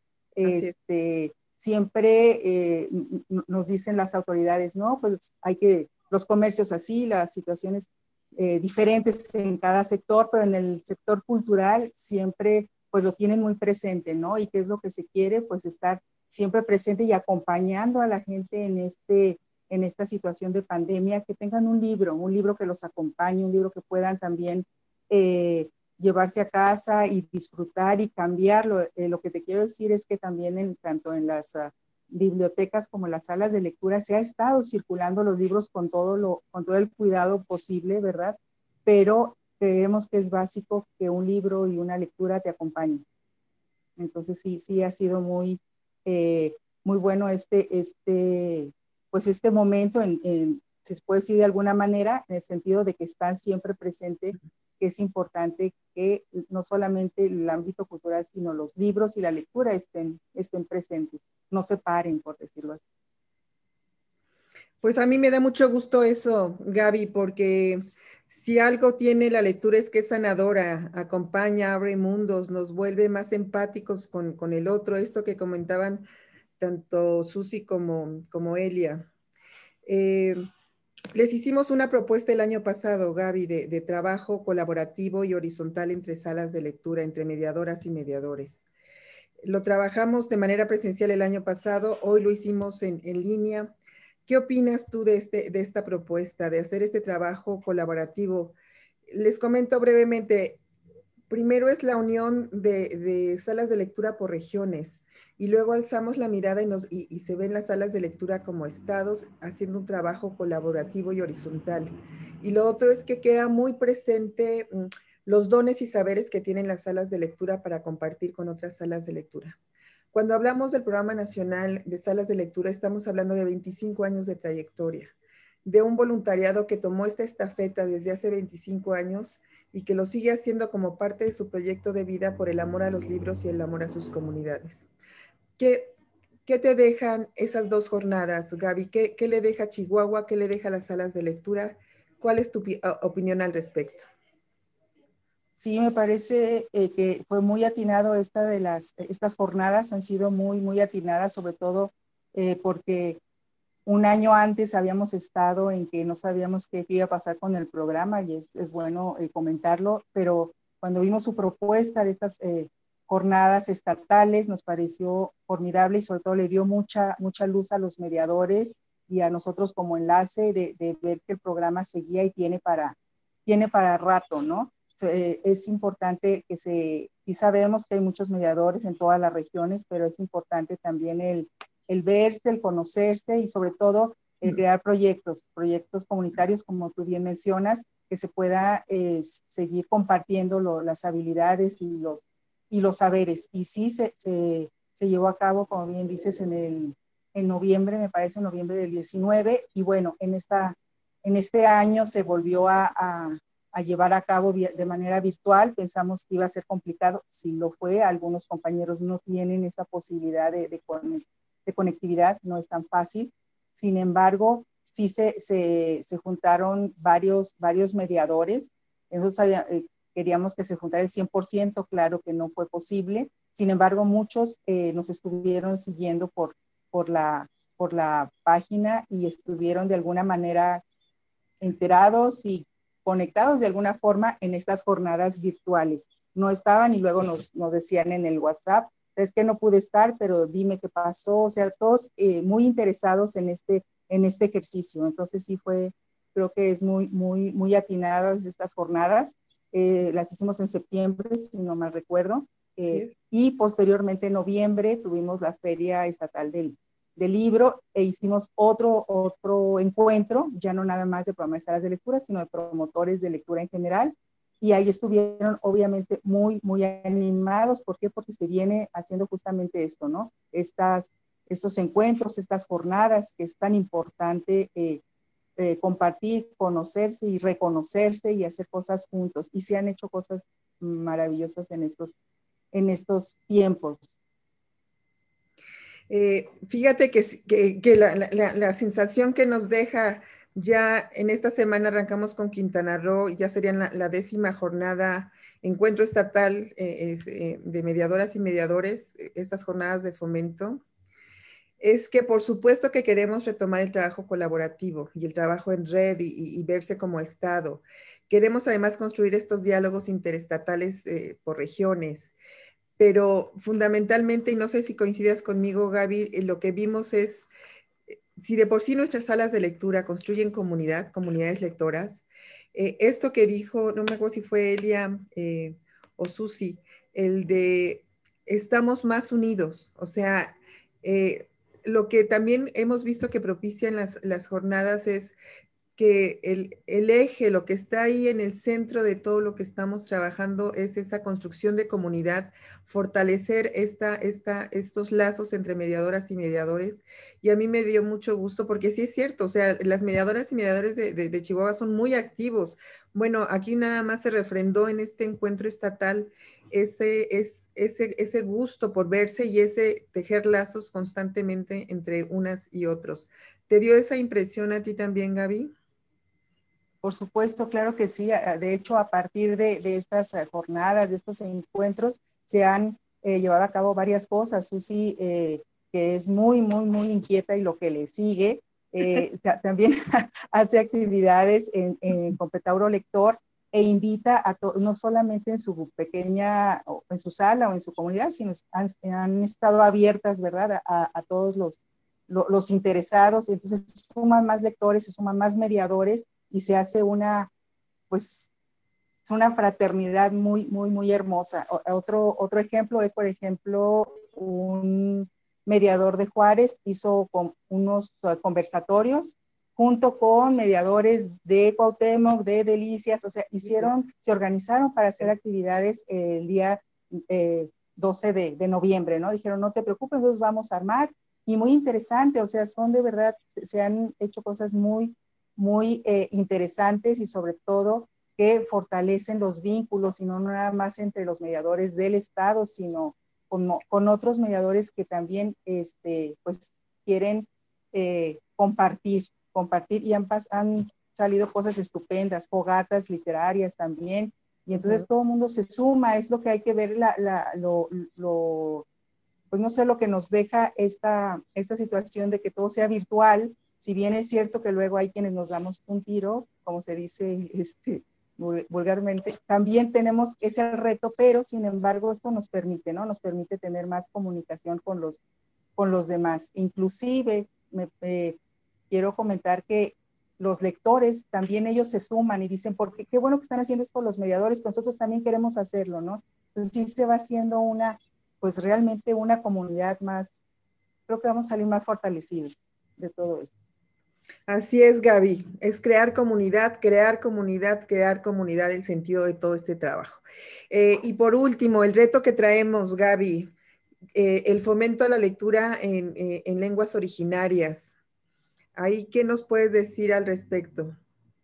este, siempre eh, nos dicen las autoridades, no, pues hay que, los comercios así, las situaciones eh, diferentes en cada sector, pero en el sector cultural siempre pues lo tienen muy presente, ¿no? Y qué es lo que se quiere, pues estar siempre presente y acompañando a la gente en este, en esta situación de pandemia, que tengan un libro, un libro que los acompañe, un libro que puedan también eh, llevarse a casa y disfrutar y cambiarlo. Eh, lo que te quiero decir es que también en, tanto en las uh, bibliotecas como en las salas de lectura se ha estado circulando los libros con todo, lo, con todo el cuidado posible, ¿verdad? Pero creemos que es básico que un libro y una lectura te acompañen. Entonces sí, sí ha sido muy, eh, muy bueno este, este, pues este momento, en, en, se puede decir de alguna manera, en el sentido de que están siempre presentes, que es importante que no solamente el ámbito cultural, sino los libros y la lectura estén, estén presentes, no se paren, por decirlo así. Pues a mí me da mucho gusto eso, Gaby, porque si algo tiene la lectura es que es sanadora, acompaña, abre mundos, nos vuelve más empáticos con, con el otro, esto que comentaban tanto Susi como, como Elia. Eh, Les hicimos una propuesta el año pasado, Gaby, de, de trabajo colaborativo y horizontal entre salas de lectura, entre mediadoras y mediadores. Lo trabajamos de manera presencial el año pasado, hoy lo hicimos en, en línea. ¿Qué opinas tú de, este, de esta propuesta, de hacer este trabajo colaborativo? Les comento brevemente. Primero es la unión de, de salas de lectura por regiones y luego alzamos la mirada y, nos, y, y se ven las salas de lectura como estados haciendo un trabajo colaborativo y horizontal. Y lo otro es que queda muy presente mmm, los dones y saberes que tienen las salas de lectura para compartir con otras salas de lectura. Cuando hablamos del Programa Nacional de Salas de Lectura, estamos hablando de veinticinco años de trayectoria, de un voluntariado que tomó esta estafeta desde hace veinticinco años y que lo sigue haciendo como parte de su proyecto de vida por el amor a los libros y el amor a sus comunidades. ¿Qué, qué te dejan esas dos jornadas, Gaby? ¿Qué, qué le deja Chihuahua? ¿Qué le deja las salas de lectura? ¿Cuál es tu opinión al respecto? Sí, me parece eh, que fue muy atinado esta de las, estas jornadas han sido muy, muy atinadas, sobre todo eh, porque un año antes habíamos estado en que no sabíamos qué iba a pasar con el programa y es, es bueno eh, comentarlo, pero cuando vimos su propuesta de estas eh, jornadas estatales nos pareció formidable y sobre todo le dio mucha, mucha luz a los mediadores y a nosotros como enlace de, de ver que el programa seguía y tiene para, tiene para rato, ¿no? Eh, es importante que se, sí sabemos que hay muchos mediadores en todas las regiones, pero es importante también el, el verse, el conocerse y sobre todo el crear proyectos, proyectos comunitarios, como tú bien mencionas, que se pueda eh, seguir compartiendo lo, las habilidades y los, y los saberes. Y sí, se, se, se llevó a cabo, como bien dices, en, el, en noviembre, me parece, en noviembre del diecinueve, y bueno, en, esta, en este año se volvió a, a a llevar a cabo de manera virtual. Pensamos que iba a ser complicado, sí lo fue, algunos compañeros no tienen esa posibilidad de, de, de conectividad, no es tan fácil, sin embargo, sí se, se, se juntaron varios, varios mediadores, nosotros había, eh, queríamos que se juntara el cien por ciento, claro que no fue posible, sin embargo, muchos eh, nos estuvieron siguiendo por, por, la, por la página y estuvieron de alguna manera enterados y conectados de alguna forma en estas jornadas virtuales. No estaban y luego nos, nos decían en el WhatsApp, es que no pude estar, pero dime qué pasó. O sea, todos eh, muy interesados en este, en este ejercicio. Entonces sí fue, creo que es muy, muy, muy atinado estas jornadas. Eh, las hicimos en septiembre, si no mal recuerdo. Eh, sí. Y posteriormente en noviembre tuvimos la Feria Estatal del del libro e hicimos otro, otro encuentro, ya no nada más de programas de salas de lectura, sino de promotores de lectura en general, y ahí estuvieron obviamente muy, muy animados. ¿Por qué? Porque se viene haciendo justamente esto, ¿no? Estas, estos encuentros, estas jornadas que es tan importante eh, eh, compartir, conocerse y reconocerse y hacer cosas juntos, y se han hecho cosas maravillosas en estos, en estos tiempos. Eh, fíjate que, que, que la, la, la sensación que nos deja ya en esta semana, arrancamos con Quintana Roo, ya sería la, la décima jornada, encuentro estatal eh, eh, de mediadoras y mediadores, estas jornadas de fomento, es que por supuesto que queremos retomar el trabajo colaborativo y el trabajo en red y, y, y verse como Estado. Queremos además construir estos diálogos interestatales eh, por regiones. Pero fundamentalmente, y no sé si coincidas conmigo, Gaby, lo que vimos es, si de por sí nuestras salas de lectura construyen comunidad, comunidades lectoras, eh, esto que dijo, no me acuerdo si fue Elia eh, o Susi, el de estamos más unidos, o sea, eh, lo que también hemos visto que propician las, las jornadas es que el, el eje, lo que está ahí en el centro de todo lo que estamos trabajando es esa construcción de comunidad, fortalecer esta, esta, estos lazos entre mediadoras y mediadores. Y a mí me dio mucho gusto porque sí es cierto, o sea, las mediadoras y mediadores de, de, de Chihuahua son muy activos. Bueno, aquí nada más se refrendó en este encuentro estatal ese, es, ese, ese gusto por verse y ese tejer lazos constantemente entre unas y otros. ¿Te dio esa impresión a ti también, Gaby? Por supuesto, claro que sí. De hecho, a partir de, de estas jornadas, de estos encuentros, se han eh, llevado a cabo varias cosas. Susi, eh, que es muy, muy, muy inquieta y lo que le sigue, eh, también hace actividades en, en Competauro Lector e invita a todos, no solamente en su pequeña, en su sala o en su comunidad, sino han, han estado abiertas, ¿verdad?, a, a todos los, los, los interesados. Entonces se suman más lectores, se suman más mediadores y se hace una, pues, una fraternidad muy, muy, muy hermosa. Otro, otro ejemplo es, por ejemplo, un mediador de Juárez hizo con unos conversatorios junto con mediadores de Cuauhtémoc, de Delicias, o sea, hicieron, se organizaron para hacer actividades eh, el día eh, doce de, de noviembre, ¿no? Dijeron, no te preocupes, nosotros vamos a armar, y muy interesante, o sea, son de verdad, se han hecho cosas muy, muy eh, interesantes y sobre todo que fortalecen los vínculos, y no nada más entre los mediadores del Estado, sino con, con otros mediadores que también, este, pues, quieren eh, compartir, compartir, y han, han salido cosas estupendas, fogatas literarias también, y entonces uh-huh. todo el mundo se suma. Es lo que hay que ver, la, la, lo, lo, pues no sé, lo que nos deja esta, esta situación de que todo sea virtual, si bien es cierto que luego hay quienes nos damos un tiro, como se dice este, vulgarmente, también tenemos ese reto, pero sin embargo esto nos permite, ¿no? Nos permite tener más comunicación con los, con los demás. Inclusive, me, eh, quiero comentar que los lectores también ellos se suman y dicen, porque qué bueno que están haciendo esto los mediadores, pero nosotros también queremos hacerlo, ¿no? Entonces sí se va haciendo una, pues realmente una comunidad más, creo que vamos a salir más fortalecidos de todo esto. Así es, Gaby, es crear comunidad, crear comunidad, crear comunidad, el sentido de todo este trabajo. Eh, y por último, el reto que traemos, Gaby, eh, el fomento a la lectura en, eh, en lenguas originarias. ¿Ahí qué nos puedes decir al respecto?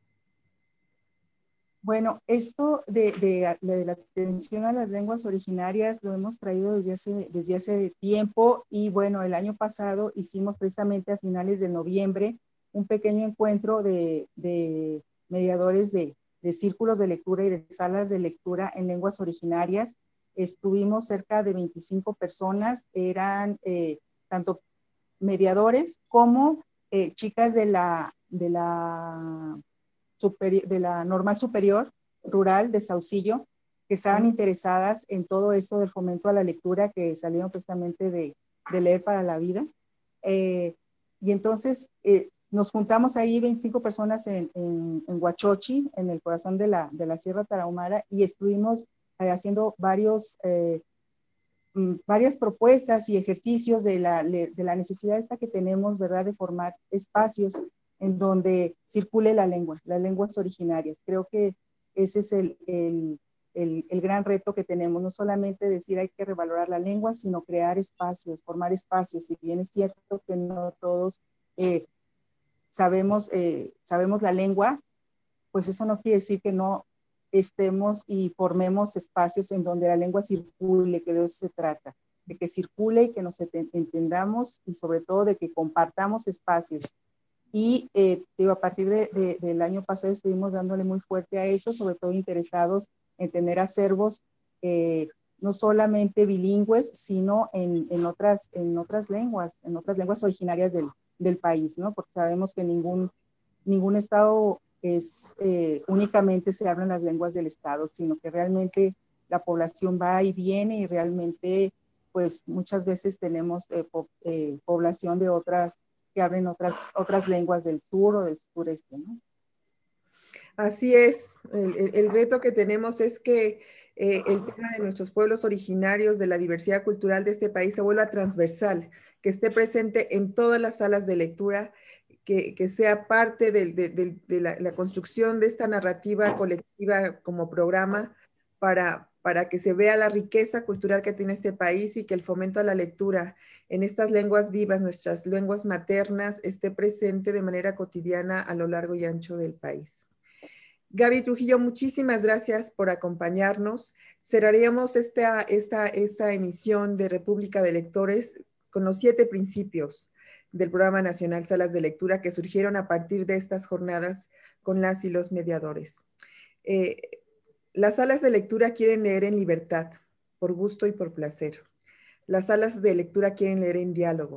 Bueno, esto de, de, de la atención a las lenguas originarias lo hemos traído desde hace, desde hace tiempo, y bueno, el año pasado hicimos precisamente a finales de noviembre un pequeño encuentro de, de mediadores de, de círculos de lectura y de salas de lectura en lenguas originarias. Estuvimos cerca de veinticinco personas, eran eh, tanto mediadores como eh, chicas de la, de, la superi- de la normal superior rural de Saucillo, que estaban uh-huh. interesadas en todo esto del fomento a la lectura, que salieron precisamente de, de Leer para la Vida. Eh, y entonces eh, nos juntamos ahí veinticinco personas en, en, en Huachochi, en el corazón de la, de la Sierra Tarahumara, y estuvimos eh, haciendo varios, eh, varias propuestas y ejercicios de la, de la necesidad esta que tenemos, ¿verdad?, de formar espacios en donde circule la lengua, las lenguas originarias. Creo que ese es el, el, el, el gran reto que tenemos, no solamente decir hay que revalorar la lengua, sino crear espacios, formar espacios. Si bien es cierto que no todos eh, sabemos, eh, sabemos la lengua, pues eso no quiere decir que no estemos y formemos espacios en donde la lengua circule, que de eso se trata, de que circule y que nos entendamos, y sobre todo de que compartamos espacios. Y eh, digo, a partir de, de, del año pasado estuvimos dándole muy fuerte a esto, sobre todo interesados en tener acervos eh, no solamente bilingües, sino en, en, otras, en otras lenguas, en otras lenguas originarias del, del país, ¿no? Porque sabemos que ningún, ningún estado es eh, únicamente se hablan las lenguas del estado, sino que realmente la población va y viene, y realmente pues muchas veces tenemos eh, po eh, población de otras, que hablen otras, otras lenguas del sur o del sureste, ¿no? Así es, el, el, el reto que tenemos es que eh, el tema de nuestros pueblos originarios, de la diversidad cultural de este país, se vuelva transversal, que esté presente en todas las salas de lectura, que, que sea parte de, de, de, de la, la construcción de esta narrativa colectiva como programa para, para que se vea la riqueza cultural que tiene este país, y que el fomento a la lectura en estas lenguas vivas, nuestras lenguas maternas, esté presente de manera cotidiana a lo largo y ancho del país. Gaby Trujillo, muchísimas gracias por acompañarnos. Cerraríamos esta, esta, esta emisión de República de Lectores con los siete principios del Programa Nacional Salas de Lectura, que surgieron a partir de estas jornadas con las y los mediadores. Eh, las salas de lectura quieren leer en libertad, por gusto y por placer. Las salas de lectura quieren leer en diálogo.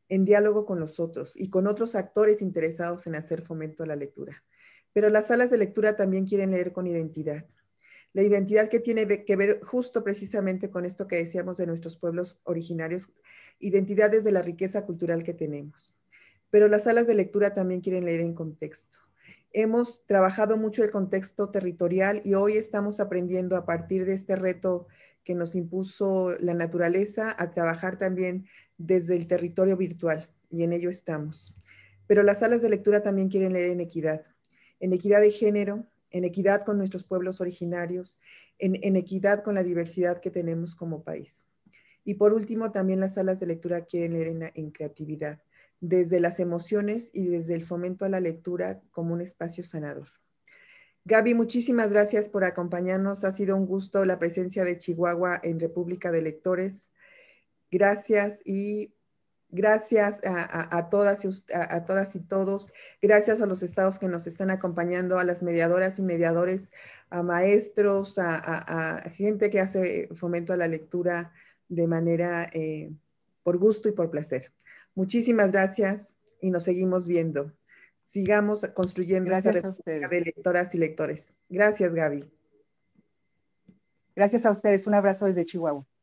en diálogo con los otros y con otros actores interesados en hacer fomento a la lectura. Pero las salas de lectura también quieren leer con identidad. La identidad que tiene que ver justo precisamente con esto que decíamos de nuestros pueblos originarios, identidad desde la riqueza cultural que tenemos. Pero las salas de lectura también quieren leer en contexto. Hemos trabajado mucho el contexto territorial y hoy estamos aprendiendo a partir de este reto que nos impuso la naturaleza a trabajar también desde el territorio virtual, y en ello estamos. Pero las salas de lectura también quieren leer en equidad, en equidad de género, en equidad con nuestros pueblos originarios, en, en equidad con la diversidad que tenemos como país. Y por último, también las salas de lectura quieren leer en, en creatividad, desde las emociones y desde el fomento a la lectura como un espacio sanador. Gaby, muchísimas gracias por acompañarnos. Ha sido un gusto la presencia de Chihuahua en República de Lectores. Gracias y gracias a, a, a, todas y, a, a todas y todos. Gracias a los estados que nos están acompañando, a las mediadoras y mediadores, a maestros, a, a, a gente que hace fomento a la lectura de manera eh, por gusto y por placer. Muchísimas gracias y nos seguimos viendo. Sigamos construyendo Gracias esta República de lectoras y lectores. Gracias, Gaby. Gracias a ustedes. Un abrazo desde Chihuahua.